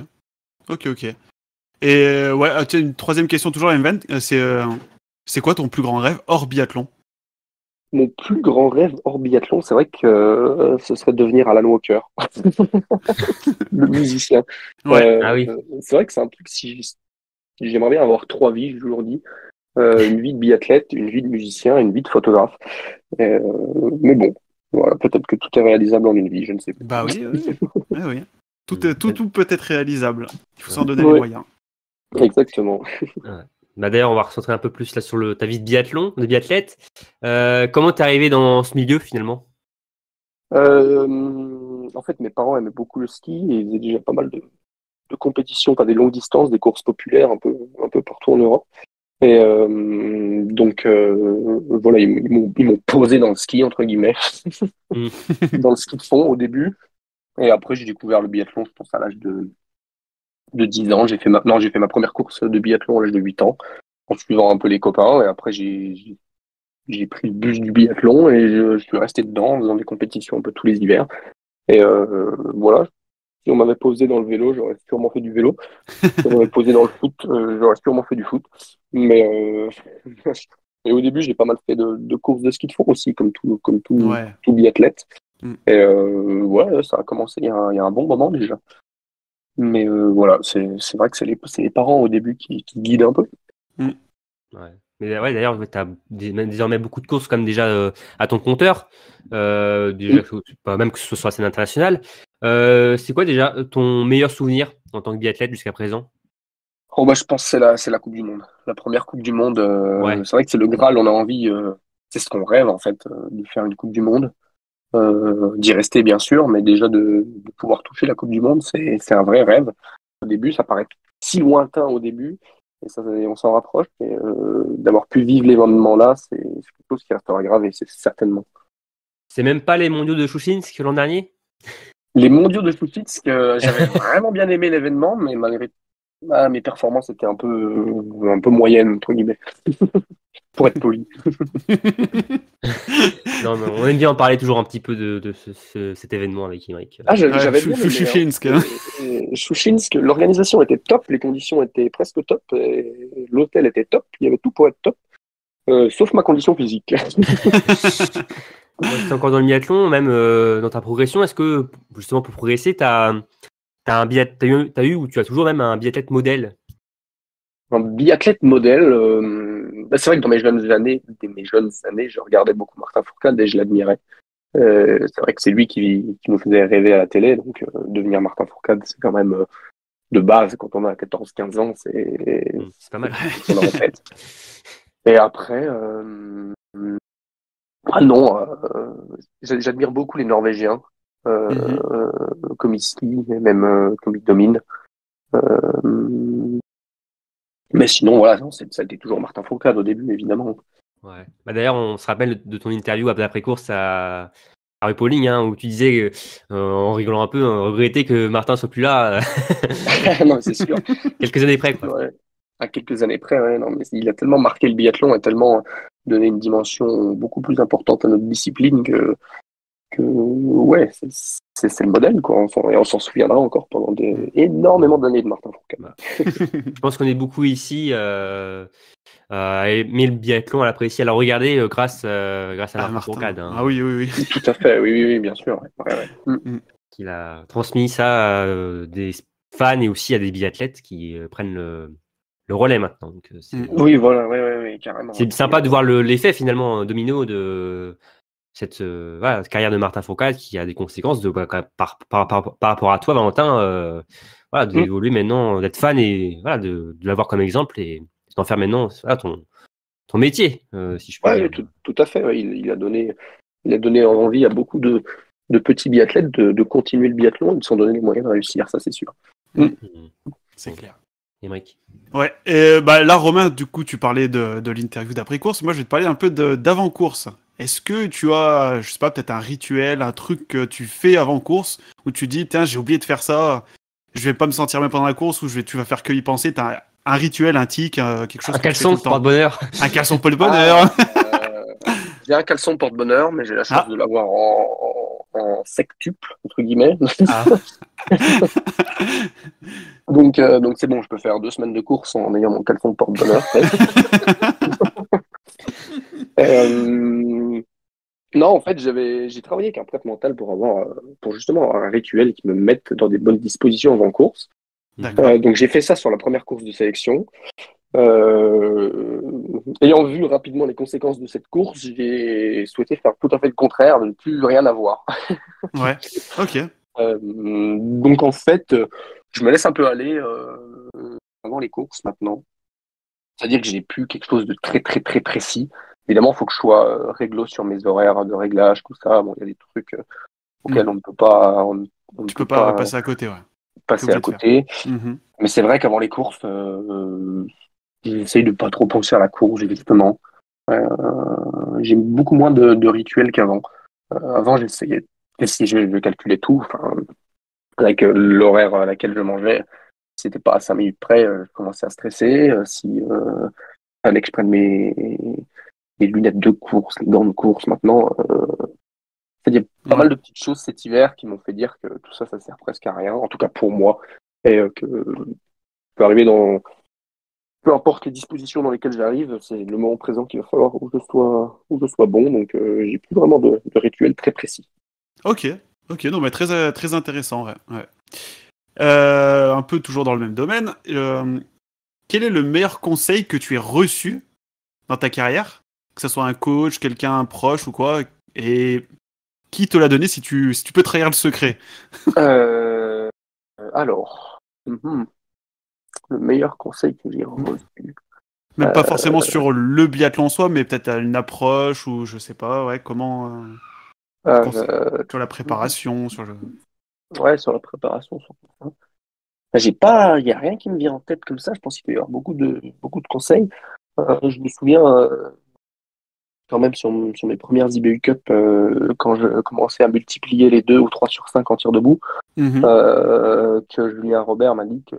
Et tu as une troisième question toujours à la même veine. C'est quoi ton plus grand rêve hors biathlon? Mon plus grand rêve hors biathlon, c'est vrai que ce serait de devenir Alan Walker, le musicien. Ah oui. C'est vrai que c'est un truc, si j'aimerais bien avoir 3 vies, j'ai toujours dit. Une vie de biathlète, une vie de musicien et une vie de photographe. Mais bon, voilà, peut-être que tout est réalisable en une vie, je ne sais pas. Bah oui. Tout peut être réalisable. Il faut s'en donner les moyens. Exactement. Bah d'ailleurs, on va recentrer un peu plus là sur ta vie de biathlète. Comment t'es arrivé dans ce milieu finalement? En fait, mes parents aimaient beaucoup le ski et ils faisaient déjà pas mal de compétitions, pas des longues distances, des courses populaires un peu partout en Europe. Et donc voilà, ils m'ont posé dans le ski entre guillemets, dans le ski de fond au début. Et après, j'ai découvert le biathlon, je pense à l'âge de 10 ans. J'ai fait ma première course de biathlon à l'âge de 8 ans, en suivant un peu les copains. Et après, j'ai pris le bus du biathlon et je suis resté dedans en faisant des compétitions un peu tous les hivers. Et voilà, si on m'avait posé dans le vélo, j'aurais sûrement fait du vélo. Si on m'avait posé dans le foot, j'aurais sûrement fait du foot. Mais et au début, j'ai pas mal fait de courses de ski de fond aussi, comme tout biathlète. Et ouais, ça a commencé il y a un bon moment déjà. Mais voilà, c'est vrai que c'est les parents au début qui guident un peu. Ouais. Mais ouais, d'ailleurs, tu as désormais beaucoup de courses comme déjà à ton compteur, même que ce soit sur la scène internationale. C'est quoi déjà ton meilleur souvenir en tant que biathlète jusqu'à présent? Oh bah, je pense que c'est la Coupe du Monde. La première Coupe du Monde, c'est vrai que c'est le Graal, on a envie, c'est ce qu'on rêve en fait, de faire une Coupe du Monde. D'y rester bien sûr, mais déjà de pouvoir toucher la Coupe du Monde, c'est un vrai rêve. Au début, ça paraît si lointain au début, et on s'en rapproche, et d'avoir pu vivre l'événement là, c'est quelque chose qui restera gravé, c'est certainement. C'est même pas les mondiaux de Shushinsk l'an dernier? Les mondiaux de Shushinsk, j'avais vraiment bien aimé l'événement, mais malgré mes performances étaient un peu moyennes, entre guillemets. Pour être poli. Non, mais on aime bien en parler toujours un petit peu de cet événement avec Imric. J'avais bien aimé, Shushinsk, l'organisation était top, les conditions étaient presque top, l'hôtel était top, il y avait tout pour être top, sauf ma condition physique. C'est encore dans le biathlon, même dans ta progression, est-ce que justement pour progresser, t'as eu ou tu as toujours même un biathlète modèle? Un biathlète modèle, c'est vrai que dans mes jeunes années, je regardais beaucoup Martin Fourcade et je l'admirais. C'est vrai que c'est lui qui nous faisait rêver à la télé, donc devenir Martin Fourcade, c'est quand même de base, quand on a 14-15 ans, c'est pas mal. C'est dans la tête. Et après, j'admire beaucoup les Norvégiens, comme ils skient, et même comme ils dominent. Mais sinon, voilà, ça a été toujours Martin Fourcade au début, évidemment. Ouais. Bah d'ailleurs, on se rappelle de ton interview après-course à RuPauling, où tu disais, en rigolant un peu, regretter que Martin soit plus là. Non, c'est sûr. Quelques années près, quoi. Ouais. À quelques années près, ouais. Non, mais il a tellement marqué le biathlon et tellement donné une dimension beaucoup plus importante à notre discipline que ouais, c'est le modèle, quoi. Et on s'en souviendra encore pendant énormément d'années de Martin Fourcade. Je pense qu'on est beaucoup ici à aimer le biathlon, à l'apprécier, à le regarder grâce à Martin Fourcade. Ah oui. Tout à fait, oui, bien sûr. Ouais. Qu'il a transmis ça à des fans et aussi à des biathlètes qui prennent le relais maintenant. Donc, oui, voilà, oui, carrément. C'est sympa de voir l'effet finalement domino de cette carrière de Martin Fourcade qui a des conséquences par rapport à toi, Valentin, d'évoluer maintenant, d'être fan et de l'avoir comme exemple et d'en faire maintenant ton métier, si je peux dire. Tout à fait. Ouais. Il a donné envie à beaucoup de petits biathlètes de continuer le biathlon et de s'en donner les moyens de réussir, ça c'est sûr. C'est clair. Émeric. Ouais, et là, Romain, du coup, tu parlais de l'interview d'après-course. Moi, je vais te parler un peu d'avant-course. Est-ce que tu as, je sais pas, peut-être un rituel, un truc que tu fais avant-course où tu dis, tiens, j'ai oublié de faire ça, je vais pas me sentir bien pendant la course, ou tu vas faire que y penser, t'as un rituel, un tic, quelque chose. Un caleçon porte-bonheur. Un caleçon porte-bonheur. J'ai un caleçon porte-bonheur, mais j'ai la chance de l'avoir en sectuple, entre guillemets. Donc c'est bon, je peux faire 2 semaines de course en ayant mon caleçon porte-bonheur. Non, en fait, j'ai travaillé avec un prep mental pour justement avoir un rituel qui me mette dans des bonnes dispositions avant course. Donc j'ai fait ça sur la première course de sélection. Ayant vu rapidement les conséquences de cette course, j'ai souhaité faire tout à fait le contraire, de ne plus rien avoir. Ouais, ok. Donc en fait, je me laisse un peu aller avant les courses maintenant. C'est-à-dire que j'ai plus quelque chose de très très très précis. Évidemment, il faut que je sois réglo sur mes horaires de réglage, tout ça. Bon, il y a des trucs auxquels on ne peut pas, Tu peux pas passer à côté, ouais. Passer à côté. Mais c'est vrai qu'avant les courses, j'essaye de pas trop penser à la course, justement. J'ai beaucoup moins de rituels qu'avant. Avant, j'essayais, si je calculais tout, enfin, avec l'horaire à laquelle je mangeais, si c'était pas à 5 minutes près, je commençais à stresser. Si fallait que je prenne mes lunettes de course, les gants de course maintenant. Il y a pas mal de petites choses cet hiver qui m'ont fait dire que tout ça, ça sert presque à rien, en tout cas pour moi, et que je peux arriver dans peu importe les dispositions dans lesquelles j'arrive, c'est le moment présent qu'il va falloir où je sois bon, donc j'ai plus vraiment de rituel très précis. Ok, non, mais très, très intéressant, ouais. Un peu toujours dans le même domaine, quel est le meilleur conseil que tu aies reçu dans ta carrière, que ce soit un coach, quelqu'un, un proche ou quoi, et qui te l'a donné si tu peux trahir le secret? Alors, le meilleur conseil que j'ai reçu. Même pas forcément sur le biathlon en soi, mais peut-être à une approche ou je sais pas, ouais, comment sur la préparation, sur le. Ouais, sur la préparation. Il y a rien qui me vient en tête comme ça. Je pense qu'il peut y avoir beaucoup de conseils. Je me souviens quand même sur mes premières IBU Cup, quand je commençais à multiplier les 2 ou 3 sur 5 en tir debout, que Julien Robert m'a dit que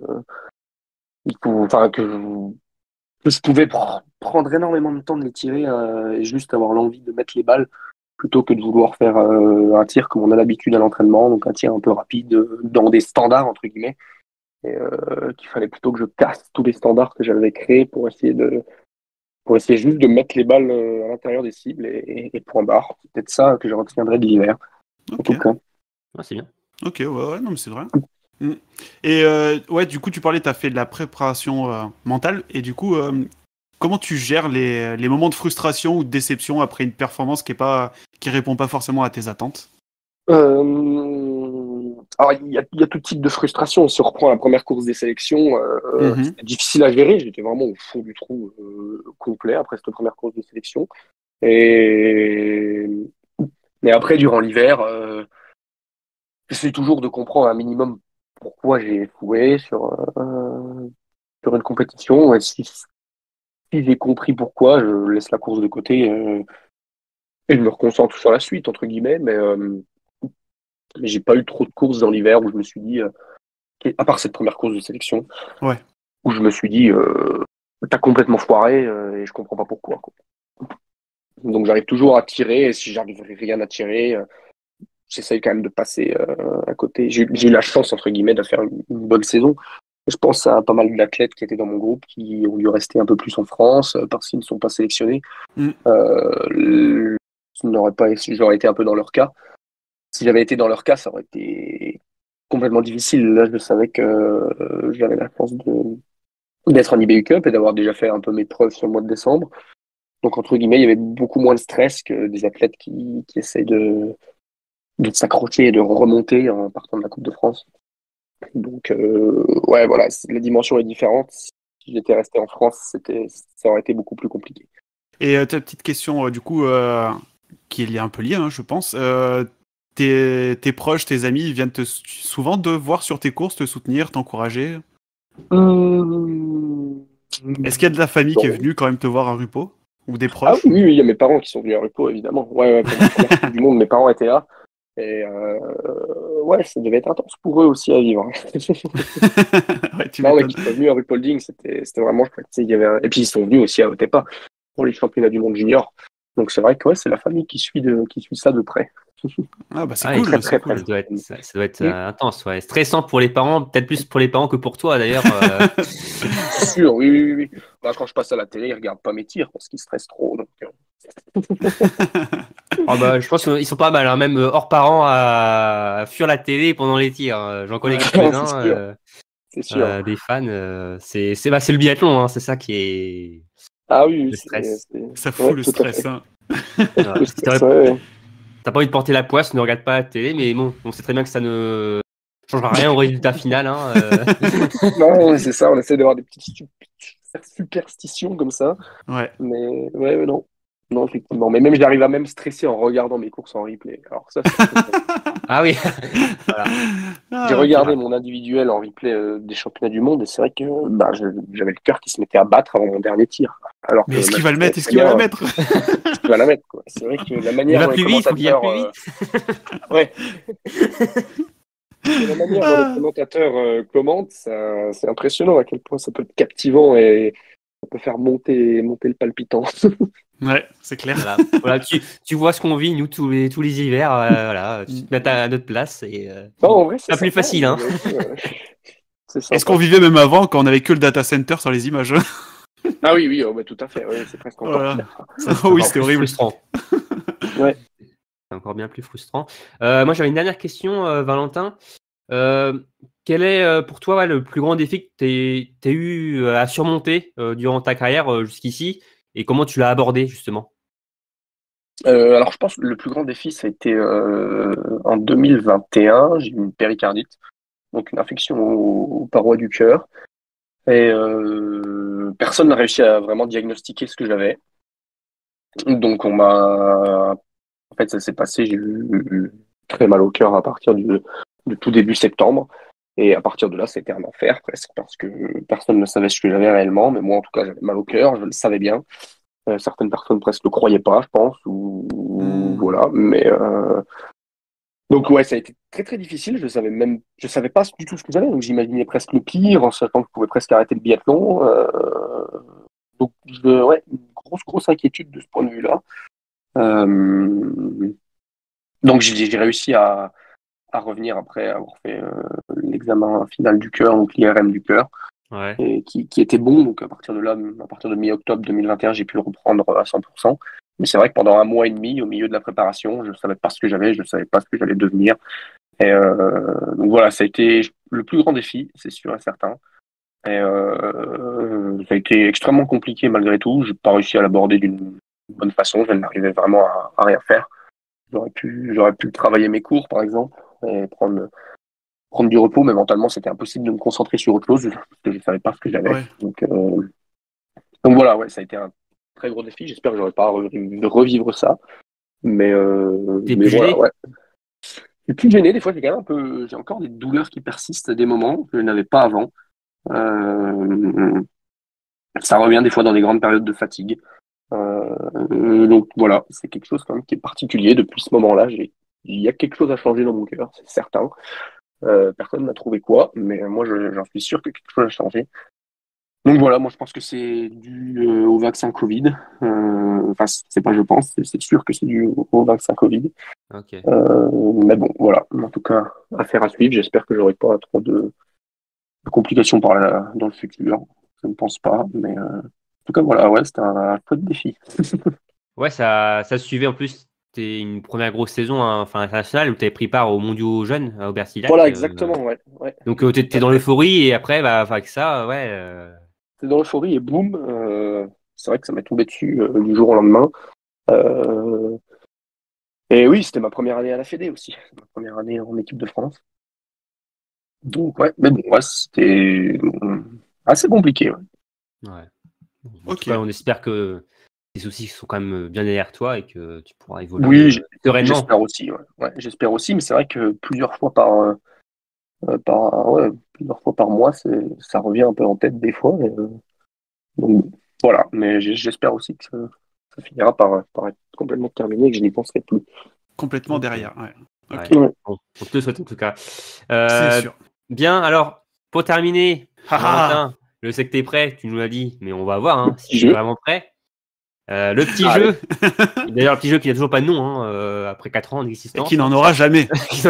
je pouvais prendre énormément de temps de les tirer et juste avoir l'envie de mettre les balles plutôt que de vouloir faire un tir comme on a l'habitude à l'entraînement, donc un tir un peu rapide dans des standards entre guillemets, et qu'il fallait plutôt que je casse tous les standards que j'avais créés pour essayer juste de mettre les balles à l'intérieur des cibles et point barre. C'est peut-être ça que je retiendrai de l'hiver. Okay. En tout cas. Ah, c'est bien. Ok, ouais, non, mais c'est vrai. Et ouais, du coup, tu parlais, tu as fait de la préparation mentale, et du coup, comment tu gères les moments de frustration ou de déception après une performance qui répond pas forcément à tes attentes? Alors, il y a tout type de frustration. Si on reprend la première course des sélections, c'était difficile à gérer. J'étais vraiment au fond du trou complet après cette première course de sélection. Mais après, durant l'hiver, j'essaie toujours de comprendre un minimum pourquoi j'ai échoué sur une compétition. Et si j'ai compris pourquoi, je laisse la course de côté et je me reconcentre sur la suite, entre guillemets. Mais j'ai pas eu trop de courses dans l'hiver où je me suis dit, à part cette première course de sélection, où je me suis dit, t'as complètement foiré et je comprends pas pourquoi. Donc j'arrive toujours à tirer, et si j'arrive rien à tirer, j'essaye quand même de passer à côté. J'ai eu la chance, entre guillemets, de faire une bonne saison. Je pense à pas mal d'athlètes qui étaient dans mon groupe qui ont dû rester un peu plus en France parce qu'ils ne sont pas sélectionnés. J'aurais été un peu dans leur cas. Si j'avais été dans leur cas, ça aurait été complètement difficile. Là, je savais que j'avais la chance d'être en IBU Cup et d'avoir déjà fait un peu mes preuves sur le mois de décembre. Donc, entre guillemets, il y avait beaucoup moins de stress que des athlètes qui essayent de s'accrocher et de remonter en partant de la Coupe de France. Donc, ouais, voilà, la dimension est différente. Si j'étais resté en France, ça aurait été beaucoup plus compliqué. Et ta petite question, du coup, qui est un peu liée, hein, je pense. Tes proches, tes amis viennent souvent te voir sur tes courses, te soutenir, t'encourager? Est-ce qu'il y a de la famille qui est venue quand même te voir à Rupo? Ou des proches? Ah oui, il y a mes parents qui sont venus à Rupo, évidemment. Ouais, pour la première Coupe du Monde, mes parents étaient là. Et ouais, ça devait être intense pour eux aussi à vivre. Ouais, tu non, mais qui sont venus à RuPolding, c'était vraiment chouette. Et puis ils sont venus aussi à Otepa pour les championnats du monde junior. Donc c'est vrai que ouais, c'est la famille qui suit ça de près. Ah bah c'est cool, très cool. Ça doit être intense, ouais. Stressant pour les parents, peut-être plus pour les parents que pour toi d'ailleurs. C'est sûr, oui. Bah, quand je passe à la télé, ils regardent pas mes tirs parce qu'ils stressent trop. Donc, je pense qu'ils sont pas mal, hein, même hors parents à fuir la télé pendant les tirs. J'en connais quelques-uns. C'est sûr. Des fans. C'est le biathlon, hein, c'est ça qui est. Ah oui, le stress. Ça fout le stress. Hein. Le stress, ouais. t'as pas envie de porter la poisse, ne regarde pas la télé, mais bon, on sait très bien que ça ne changera rien au résultat final. Hein, Non, c'est ça, on essaie d'avoir des petites superstitions comme ça. Ouais. Mais ouais, non. Non, effectivement. Mais même, j'arrive à même stresser en regardant mes courses en replay. Alors ça, Ah oui. Voilà. J'ai regardé mon individuel en replay des championnats du monde et c'est vrai que j'avais le cœur qui se mettait à battre avant mon dernier tir. Alors mais est-ce qu'il va le mettre? Est-ce qu'il va la mettre? Est-ce qu'il va la mettre, quoi. C'est vrai que la manière il va dont plus les vite, faut qu'il aille commentateurs... plus vite. Ouais. Et la manière dont les commentateurs commentent, c'est impressionnant à quel point ça peut être captivant et ça peut faire monter le palpitant. Ouais, c'est clair. Voilà, tu vois ce qu'on vit, nous, tous les hivers. Voilà, tu te mets à notre place. Et, non, en vrai, c'est pas plus facile. Hein. Est-ce qu'on vivait même avant quand on avait que le data center sur les images? Ah oui, tout à fait. Oui, c'est presque encore pire. Oui, c'était horrible. Frustrant. Ouais. C'est encore bien plus frustrant. Moi, j'avais une dernière question, Valentin. Quel est pour toi le plus grand défi que tu as eu à surmonter durant ta carrière jusqu'ici et comment tu l'as abordé justement? Alors je pense que le plus grand défi ça a été en 2021, j'ai eu une péricardite, donc une infection aux parois du cœur et personne n'a réussi à vraiment diagnostiquer ce que j'avais. Donc en fait ça s'est passé, j'ai eu très mal au cœur à partir du tout début septembre. Et à partir de là, c'était un enfer presque, parce que personne ne savait ce que j'avais réellement, mais moi en tout cas j'avais mal au cœur, je le savais bien. Certaines personnes presque le croyaient pas, je pense, ou voilà. Mais donc ouais, ça a été très très difficile. Je savais pas du tout ce que j'avais, donc j'imaginais presque le pire, en sachant que je pouvais presque arrêter le biathlon. Donc ouais, une grosse inquiétude de ce point de vue-là. Donc j'ai réussi à revenir après avoir fait l'examen final du cœur, donc l'IRM du cœur, ouais. et qui était bon. Donc à partir de mi-octobre 2021, j'ai pu le reprendre à 100%. Mais c'est vrai que pendant un mois et demi, au milieu de la préparation, je ne savais pas ce que j'avais, je ne savais pas ce que j'allais devenir. Et donc voilà, ça a été le plus grand défi, c'est sûr et certain. Et ça a été extrêmement compliqué malgré tout. Je n'ai pas réussi à l'aborder d'une bonne façon. Je n'arrivais vraiment à rien faire. J'aurais pu travailler mes cours, par exemple, et prendre du repos, mais mentalement, c'était impossible de me concentrer sur autre chose, parce que je ne savais pas ce que j'avais. Ouais. Donc voilà, ouais, ça a été un très gros défi. J'espère que je n'aurai pas à revivre ça. Mais voilà, ouais. Je suis plus gêné, des fois, j'ai encore des douleurs qui persistent à des moments que je n'avais pas avant. Ça revient des fois dans des grandes périodes de fatigue. Donc voilà, c'est quelque chose quand même qui est particulier. Depuis ce moment-là, il y a quelque chose à changer dans mon cœur, c'est certain. Personne n'a trouvé quoi, mais moi j'en suis sûr que quelque chose a changé. Donc voilà, moi je pense que c'est dû au vaccin Covid. Enfin, c'est pas je pense, c'est sûr que c'est dû au vaccin Covid. Okay. Mais bon, voilà. En tout cas, affaire à suivre. J'espère que j'aurai pas trop de complications dans le futur. Je ne pense pas, mais en tout cas voilà, ouais, c'était un peu de défi. Ouais, ça suivait en plus. C'était une première grosse saison internationale où tu avais pris part aux mondiaux jeunes à Aubercy-Lac. Voilà, exactement, ouais. Donc tu étais dans l'euphorie et après, avec ça, ouais. T'es dans l'euphorie et boum, c'est vrai que ça m'est tombé dessus du jour au lendemain. Et oui, c'était ma première année à la Fédé aussi, ma première année en équipe de France. Donc ouais, mais bon, ouais, c'était assez compliqué. Ouais. En tout cas, on espère que les soucis sont quand même bien derrière toi et que tu pourras évoluer sereinement. J'espère aussi. Ouais, j'espère aussi, mais c'est vrai que plusieurs fois par mois, ça revient un peu en tête des fois. Donc, voilà, mais j'espère aussi que ça finira par être complètement terminé et que je n'y penserai plus. Complètement derrière, ouais. Okay. Ouais. Bon, on te le souhaite en tout cas. C'est sûr. Bien, alors, pour terminer, Valentin, je sais que tu es prêt, tu nous l'as dit, mais on va voir si tu es vraiment prêt. Le petit jeu, d'ailleurs le petit jeu qui n'a toujours pas de nom après 4 ans d'existence. Et qui n'en aura jamais.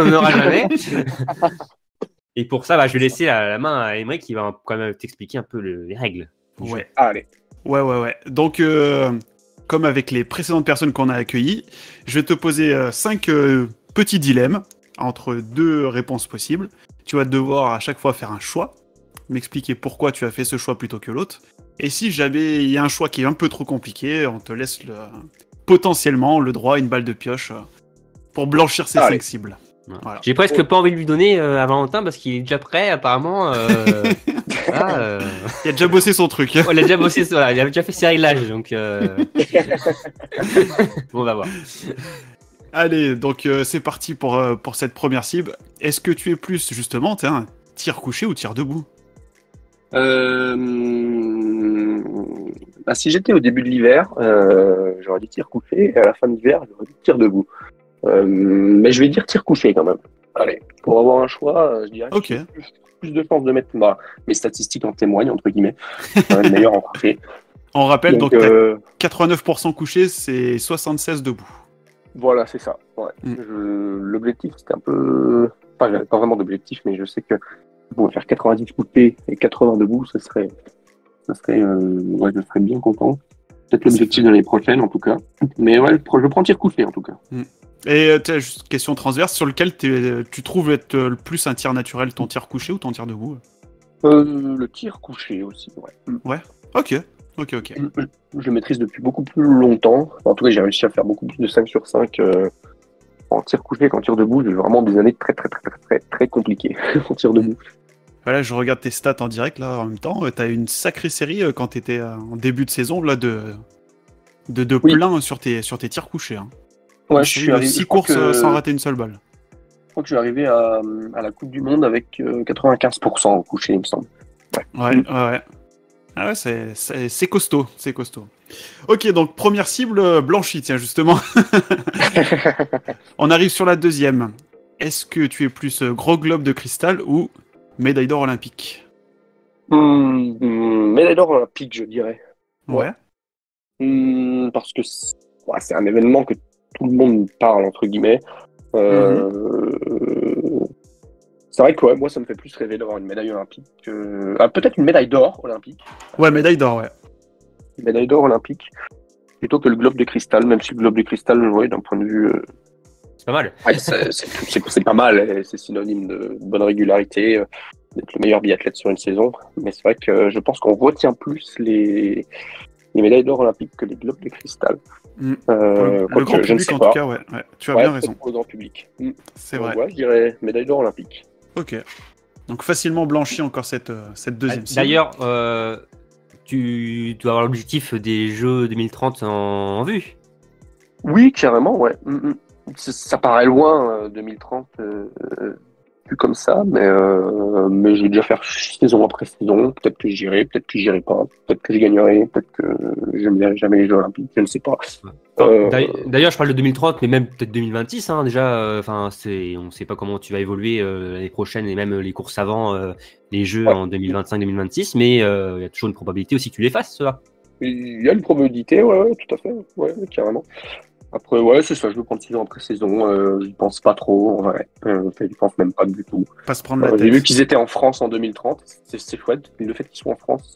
Et pour ça, je vais laisser la main à Aymeric qui va quand même t'expliquer un peu les règles. Ouais. Allez. Ouais. Donc, comme avec les précédentes personnes qu'on a accueillies, je vais te poser 5 petits dilemmes entre 2 réponses possibles. Tu vas devoir à chaque fois faire un choix, m'expliquer pourquoi tu as fait ce choix plutôt que l'autre. Et si jamais il y a un choix qui est un peu trop compliqué, on te laisse potentiellement le droit à une balle de pioche pour blanchir ses 5 cibles. Voilà. J'ai presque pas envie de lui donner à Valentin parce qu'il est déjà prêt apparemment. Il a déjà bossé son truc. Il a déjà bossé, il a déjà fait ses réglages donc. Bon, on va voir. Allez, donc c'est parti pour cette première cible. Est-ce que tu es plus justement tir couché ou tir debout? Si j'étais au début de l'hiver, j'aurais dit tir couché, et à la fin de l'hiver, j'aurais dit tir debout. Mais je vais dire tir couché quand même. Allez, pour avoir un choix, je dirais que j'ai plus de chances de mettre mes statistiques en témoignent, entre guillemets. Le meilleur en couché. On rappelle donc 89% couché, c'est 76 debout. Voilà, c'est ça. Ouais. L'objectif, c'était un peu... Enfin, j'avais pas vraiment d'objectif, mais je sais que bon, faire 90 couché et 80 debout, je serais bien content. Peut-être l'objectif de l'année prochaine, en tout cas. Mais ouais, je prends tir couché, en tout cas. Et juste question transverse, sur lequel tu trouves être le plus un tir naturel, ton tir couché ou ton tir debout? Le tir couché aussi, ouais. Ouais, ok. Je le maîtrise depuis beaucoup plus longtemps. En tout cas, j'ai réussi à faire beaucoup plus de 5 sur 5 en tir couché qu'en tir debout. J'ai eu vraiment des années très, très, très, très, très, très compliquées en tir debout. Voilà, je regarde tes stats en direct là en même temps. T'as eu une sacrée série quand t'étais en début de saison là, de plein sur tes tirs couchés. Hein. Ouais, je suis arrivé 6 courses sans rater une seule balle. Je crois que je suis arrivé à la Coupe du Monde avec 95% au couché, il me semble. Ouais. Ah ouais, c'est costaud, c'est costaud. Ok, donc première cible blanchie, tiens justement. On arrive sur la deuxième. Est-ce que tu es plus gros globe de cristal ou médaille d'or olympique? Médaille d'or olympique, je dirais. Ouais. Parce que c'est un événement que tout le monde parle, entre guillemets. C'est vrai que moi, ça me fait plus rêver d'avoir une médaille olympique que... peut-être une médaille d'or olympique. Ouais, médaille d'or, ouais. Une médaille d'or olympique, plutôt que le globe de cristal, même si le globe de cristal, d'un point de vue... C'est pas mal. Ouais, c'est pas mal, c'est synonyme de bonne régularité, d'être le meilleur biathlète sur une saison. Mais c'est vrai que je pense qu'on retient plus les médailles d'or olympiques que les globes de cristal. Le grand public, en tout cas, ouais. Tu as bien raison. Pour le grand public. C'est vrai. Ouais, je dirais médaille d'or olympique. Ok. Donc facilement blanchi encore cette deuxième cible. D'ailleurs, tu dois avoir l'objectif des Jeux 2030 en vue. Oui, carrément, ouais. Ça paraît loin, 2030, plus comme ça, mais je vais déjà faire saison après saison. Peut-être que j'irai, peut-être que j'irai pas. Peut-être que je gagnerai, peut-être que je ne verrai jamais les Jeux Olympiques, je ne sais pas. D'ailleurs, je parle de 2030, mais même peut-être 2026. Hein, déjà, on ne sait pas comment tu vas évoluer l'année prochaine et même les courses avant les Jeux en 2025-2026, mais il y a toujours une probabilité aussi que tu les fasses, cela. Il y a une probabilité, ouais, tout à fait, ouais, carrément. Après, ouais, c'est ça, je veux prendre saison après saison, j'y pense pas trop, en vrai. J'y pense même pas du tout. Pas se prendre la tête. J'ai vu qu'ils étaient en France en 2030, c'est chouette. Le fait qu'ils soient en France,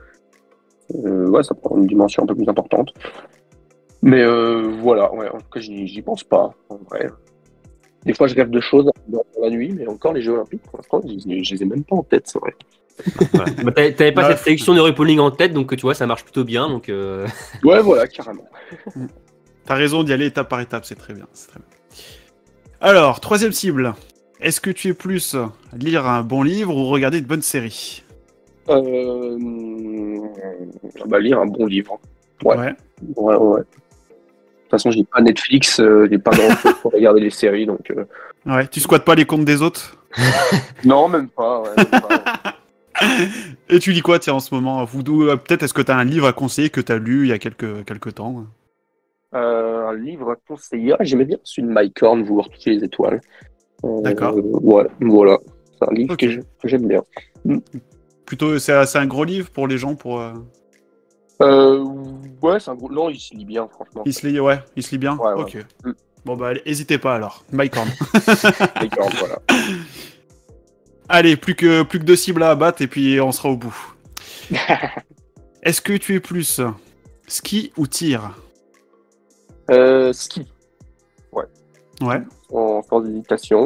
ça prend une dimension un peu plus importante. Mais voilà, ouais, en tout cas, j'y pense pas, en vrai. Des fois, je rêve de choses dans la nuit, mais encore les Jeux Olympiques, pour l'instant, je les ai même pas en tête, c'est vrai. Voilà. Bah, t'avais pas cette sélection de repolling en tête, donc tu vois, ça marche plutôt bien. Donc, Ouais, voilà, carrément. T'as raison d'y aller étape par étape, c'est très bien. Alors, troisième cible. Est-ce que tu es plus lire un bon livre ou regarder une bonne série? Lire un bon livre. Ouais. De toute façon, j'ai pas Netflix, j'ai pas grand-chose pour regarder les séries, donc... Ouais, tu squattes pas les comptes des autres? Non, même pas, ouais. Et tu lis quoi, tiens, en ce moment? Peut-être, est-ce que t'as un livre à conseiller que t'as lu il y a quelques temps? Un livre à conseiller. J'aimais bien celui de Mike Horn, Vouloir toucher les étoiles. D'accord. Ouais, voilà. C'est un livre que j'aime bien. Plutôt, c'est un gros livre pour les gens Ouais, c'est un gros... Non, il se lit bien, franchement. Il se lit bien. Ouais, ok. Ouais. Bon, bah, allez, n'hésitez pas alors. Mike Horn. Mike Horn, voilà. Allez, plus que 2 cibles à abattre et puis on sera au bout. Est-ce que tu es plus ski ou tir? Ski. Ouais. Sans hésitation.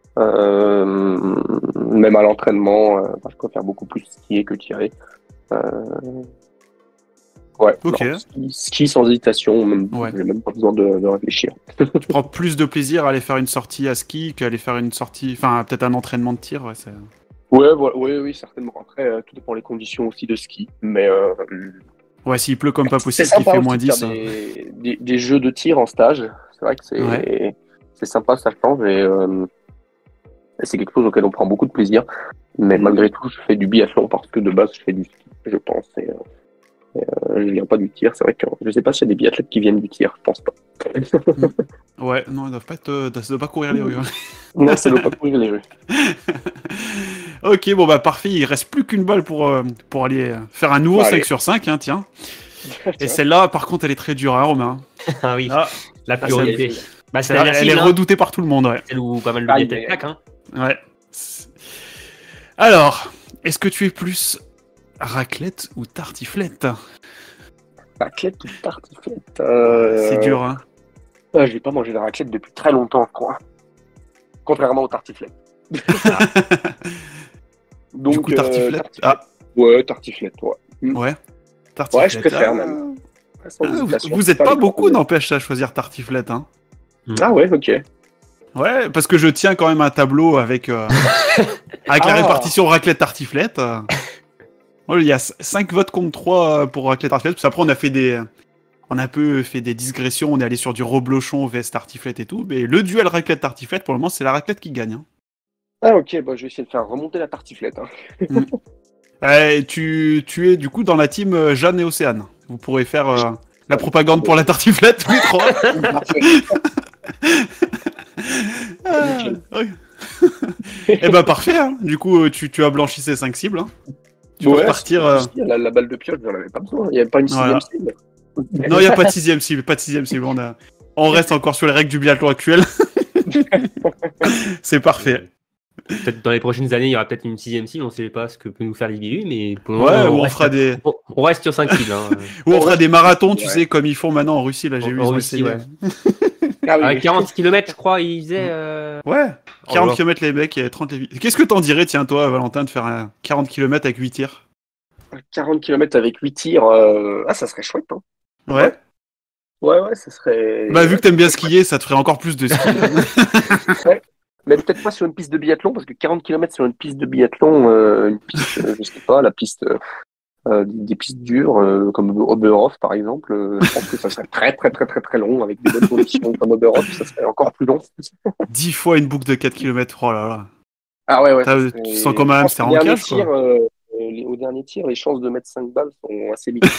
Même à l'entraînement, je préfère beaucoup plus skier que tirer. Ouais. Ok. Non, ski sans hésitation, même, Ouais. j'ai même pas besoin de réfléchir. Tu prends plus de plaisir à aller faire une sortie à ski qu'à aller faire une sortie, enfin peut-être un entraînement de tir. Ouais, Ouais, voilà, oui, certainement. Après, tout dépend des conditions aussi de ski. Mais ouais, s'il pleut comme pas c'est possible, qu'il sympa fait aussi moins de faire 10. des jeux de tir en stage. C'est vrai que c'est sympa, ça change et c'est quelque chose auquel on prend beaucoup de plaisir. Mais malgré tout, je fais du biathlon parce que de base, je fais du ski, je pense. Je viens pas du tir. C'est vrai que je sais pas s'il y a des biathlètes qui viennent du tir. Je pense pas. Ouais, non, ils doivent pas ça doit pas courir les rues. Hein. Non, ça doit pas courir les rues. Ok, bon bah parfait, il reste plus qu'une balle pour aller faire un nouveau 5 sur 5, hein, tiens. Et celle-là, par contre, elle est très dure, hein, Romain. Ah oui, Ah, la priorité. Bah, c'est elle est redoutée par tout le monde, ouais. Celle où pas mal de billets claquent, hein. Ouais. Alors, est-ce que tu es plus raclette ou tartiflette? Raclette ou tartiflette C'est dur, hein. J'ai pas mangé de raclette depuis très longtemps, je crois. Contrairement aux tartiflettes. Donc, du coup, tartiflette. Ouais, tartiflette, ouais. Ouais. Tartiflette. Ouais, je préfère même. Vous êtes pas beaucoup, n'empêche, à choisir tartiflette, hein. Ah ouais, ok. Ouais, parce que je tiens quand même un tableau avec, avec la répartition raclette-tartiflette. Il y a 5 votes contre 3 pour raclette-tartiflette. Parce qu'après, on a un peu fait des digressions. On est allé sur du reblochon vs tartiflette et tout. Mais le duel raclette-tartiflette, pour le moment, c'est la raclette qui gagne. Hein. Ah ok, bah, je vais essayer de faire remonter la tartiflette. Hein. Tu es du coup dans la team Jeanne et Océane. Vous pourrez faire la propagande pour la tartiflette, tous les trois. Et bah parfait, hein. Du coup tu as blanchi ces 5 cibles. Hein. Tu peux partir. La balle de pioche, j'en avais pas besoin. Il n'y avait pas une 6ème cible. Non, il n'y a pas de 6ème cible. Pas de 6ème cible. On reste encore sur les règles du biathlon actuel. C'est parfait. Peut-être dans les prochaines années, il y aura peut-être une 6ème cible. On ne sait pas ce que peut nous faire l'IBU, mais pour le moment, on reste sur 5 cibles. Hein. Ou on fera des marathons, tu sais, comme ils font maintenant en Russie. Là, j'ai vu. En Russie, ouais. À 40 km, je crois, ils faisaient. Ouais, 40 km les mecs et 30 les 8. Qu'est-ce que t'en dirais, tiens, toi, Valentin, de faire un 40 km avec 8 tirs? 40 km avec 8 tirs, ça serait chouette. Hein. Ouais. Ouais, ça serait. Bah, vu que t'aimes bien skier, ça te ferait encore plus de ski. Ouais. Mais peut-être pas sur une piste de biathlon, parce que 40 km sur une piste de biathlon, une piste, je sais pas, la piste. Des pistes dures comme Oberhof par exemple, je pense que ça serait très long avec des bonnes conditions comme Oberhof, ça serait encore plus long. 10 fois une boucle de 4 km, oh là là. Ah ouais. Tu sens comme un hamster en cage, quoi. Au dernier tir, les chances de mettre 5 balles sont assez limites.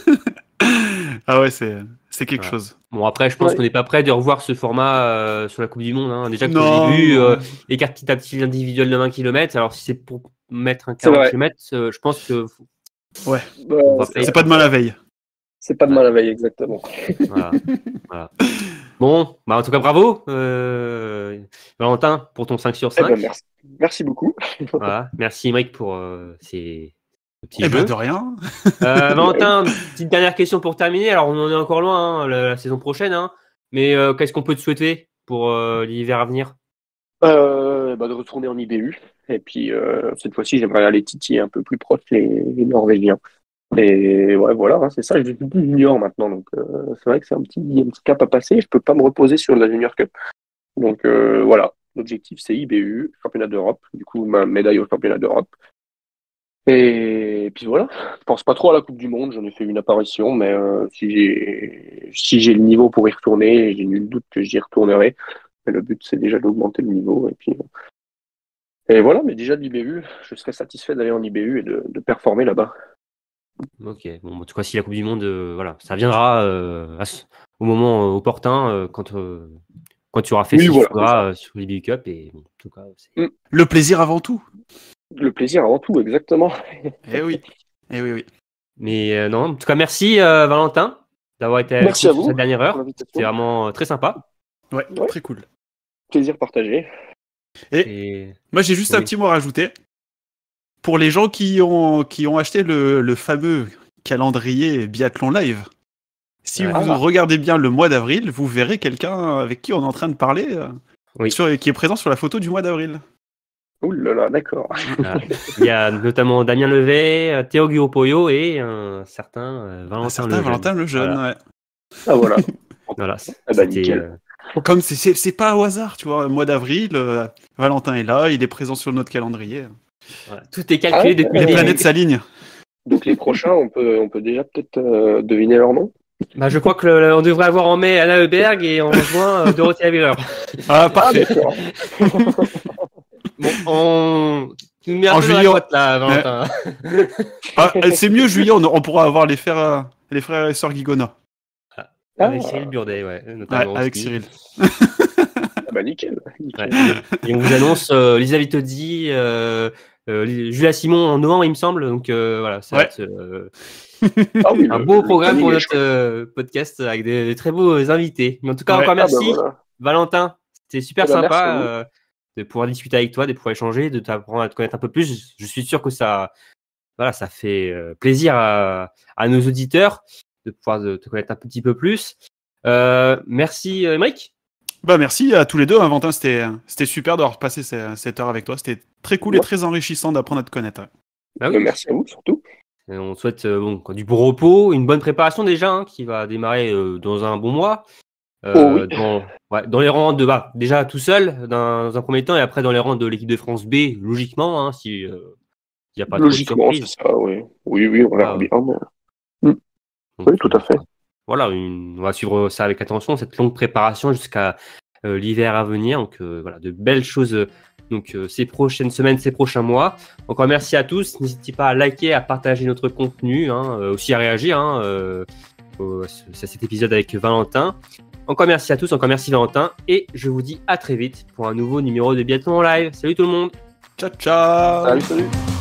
Ah ouais, c'est quelque chose. Bon, après, je pense qu'on n'est pas prêt de revoir ce format sur la Coupe du Monde. Hein. Déjà qu'au début, écart petit à petit individuel de 20 km. Alors, si c'est pour mettre un 40 km, je pense que. Ouais, c'est pas demain la veille. C'est pas demain la veille, exactement. Voilà. Bon, bah en tout cas, bravo, Valentin, pour ton 5 sur 5. Merci beaucoup. Voilà. Merci, Émeric, pour ces petits jeux. Ben de rien. Valentin, petite dernière question pour terminer. Alors, on en est encore loin, hein, la saison prochaine, hein, mais qu'est-ce qu'on peut te souhaiter pour l'hiver à venir? De retourner en IBU. Et puis, cette fois-ci, j'aimerais aller titiller un peu plus proche les Norvégiens. Et ouais, voilà, hein, c'est ça. Je suis plus junior maintenant. Donc, c'est vrai que c'est un petit cap à passer. Je peux pas me reposer sur la Junior Cup. Donc, voilà. L'objectif, c'est IBU, championnat d'Europe. Du coup, ma médaille au championnat d'Europe. Et puis voilà. Je pense pas trop à la Coupe du Monde. J'en ai fait une apparition. Mais si j'ai le niveau pour y retourner, j'ai nul doute que j'y retournerai. Mais le but, c'est déjà d'augmenter le niveau. Et voilà, mais déjà de l'IBU, je serais satisfait d'aller en IBU et de performer là-bas. Ok, bon, en tout cas, si la Coupe du Monde, voilà, ça viendra au moment opportun quand tu auras fait ce qu'il faudra sur l'IBU Cup. Et bon, en tout cas, le plaisir avant tout. Le plaisir avant tout, exactement. Eh oui. Mais non, en tout cas, merci Valentin d'avoir été avec nous cette dernière heure. C'était vraiment très sympa. Ouais, très cool. Plaisir partagé. Et moi, j'ai juste un petit mot à rajouter. Pour les gens qui ont acheté le fameux calendrier Biathlon Live, si vous regardez bien le mois d'avril, vous verrez quelqu'un avec qui on est en train de parler qui est présent sur la photo du mois d'avril. Ouh là là, d'accord. Voilà. Il y a notamment Damien Levet, Théo Guiropoyo et un certain Valentin Lejeune, voilà. Ouais. Ah voilà. Voilà, Ah bah, nickel. Comme c'est pas au hasard, tu vois, mois d'avril, Valentin est là, il est présent sur notre calendrier. Voilà. Tout est calculé depuis Les le planètes début. s'alignent. Donc les prochains, on peut déjà peut-être deviner leur nom. Bah, je crois que on devrait avoir en mai Alain Heuberg et en juin Dorothea Wheeler. Ah, parfait. d'accord. Bon, tu nous mets un En peu dans la juillet, boîte là, Valentin. C'est mieux juillet, on pourra avoir les frères et sœurs Guigona. Avec Cyril Burdet, ouais, notamment. Avec aussi. Cyril. Ah bah nickel. Ouais. Et on vous annonce Lisa Vitozzi, Julia Simon en novembre, il me semble. Donc voilà, ça va être Ah oui, un beau programme pour planning est notre podcast avec des très beaux invités. Mais en tout cas, Ouais. encore merci, Ah bah voilà. Valentin. C'était super Eh ben, merci à sympa de pouvoir discuter avec toi, de pouvoir échanger, de t'apprendre à te connaître un peu plus. Je suis sûr que ça fait plaisir à nos auditeurs de pouvoir te connaître un petit peu plus. Merci, Émeric. Bah merci à tous les deux, Valentin, c'était super d'avoir passé cette heure avec toi, c'était très cool et très enrichissant d'apprendre à te connaître. Ah oui. Merci à vous surtout. Et on souhaite du bon repos, une bonne préparation déjà, hein, qui va démarrer dans un bon mois. Oui. Dans les rangs déjà tout seul dans un premier temps, et après dans les rangs de l'équipe de France B, logiquement, hein, si il n'y a pas Logiquement, de c'est surprise. ça, oui. Oui, on verra bien. Donc, oui, tout à fait. Voilà, on va suivre ça avec attention, cette longue préparation jusqu'à l'hiver à venir. Donc voilà, de belles choses ces prochaines semaines, ces prochains mois. Encore merci à tous. N'hésitez pas à liker, à partager notre contenu, aussi à réagir à cet épisode avec Valentin. Encore merci à tous, encore merci Valentin. Et je vous dis à très vite pour un nouveau numéro de Biathlon en live. Salut tout le monde. Ciao, ciao. Salut.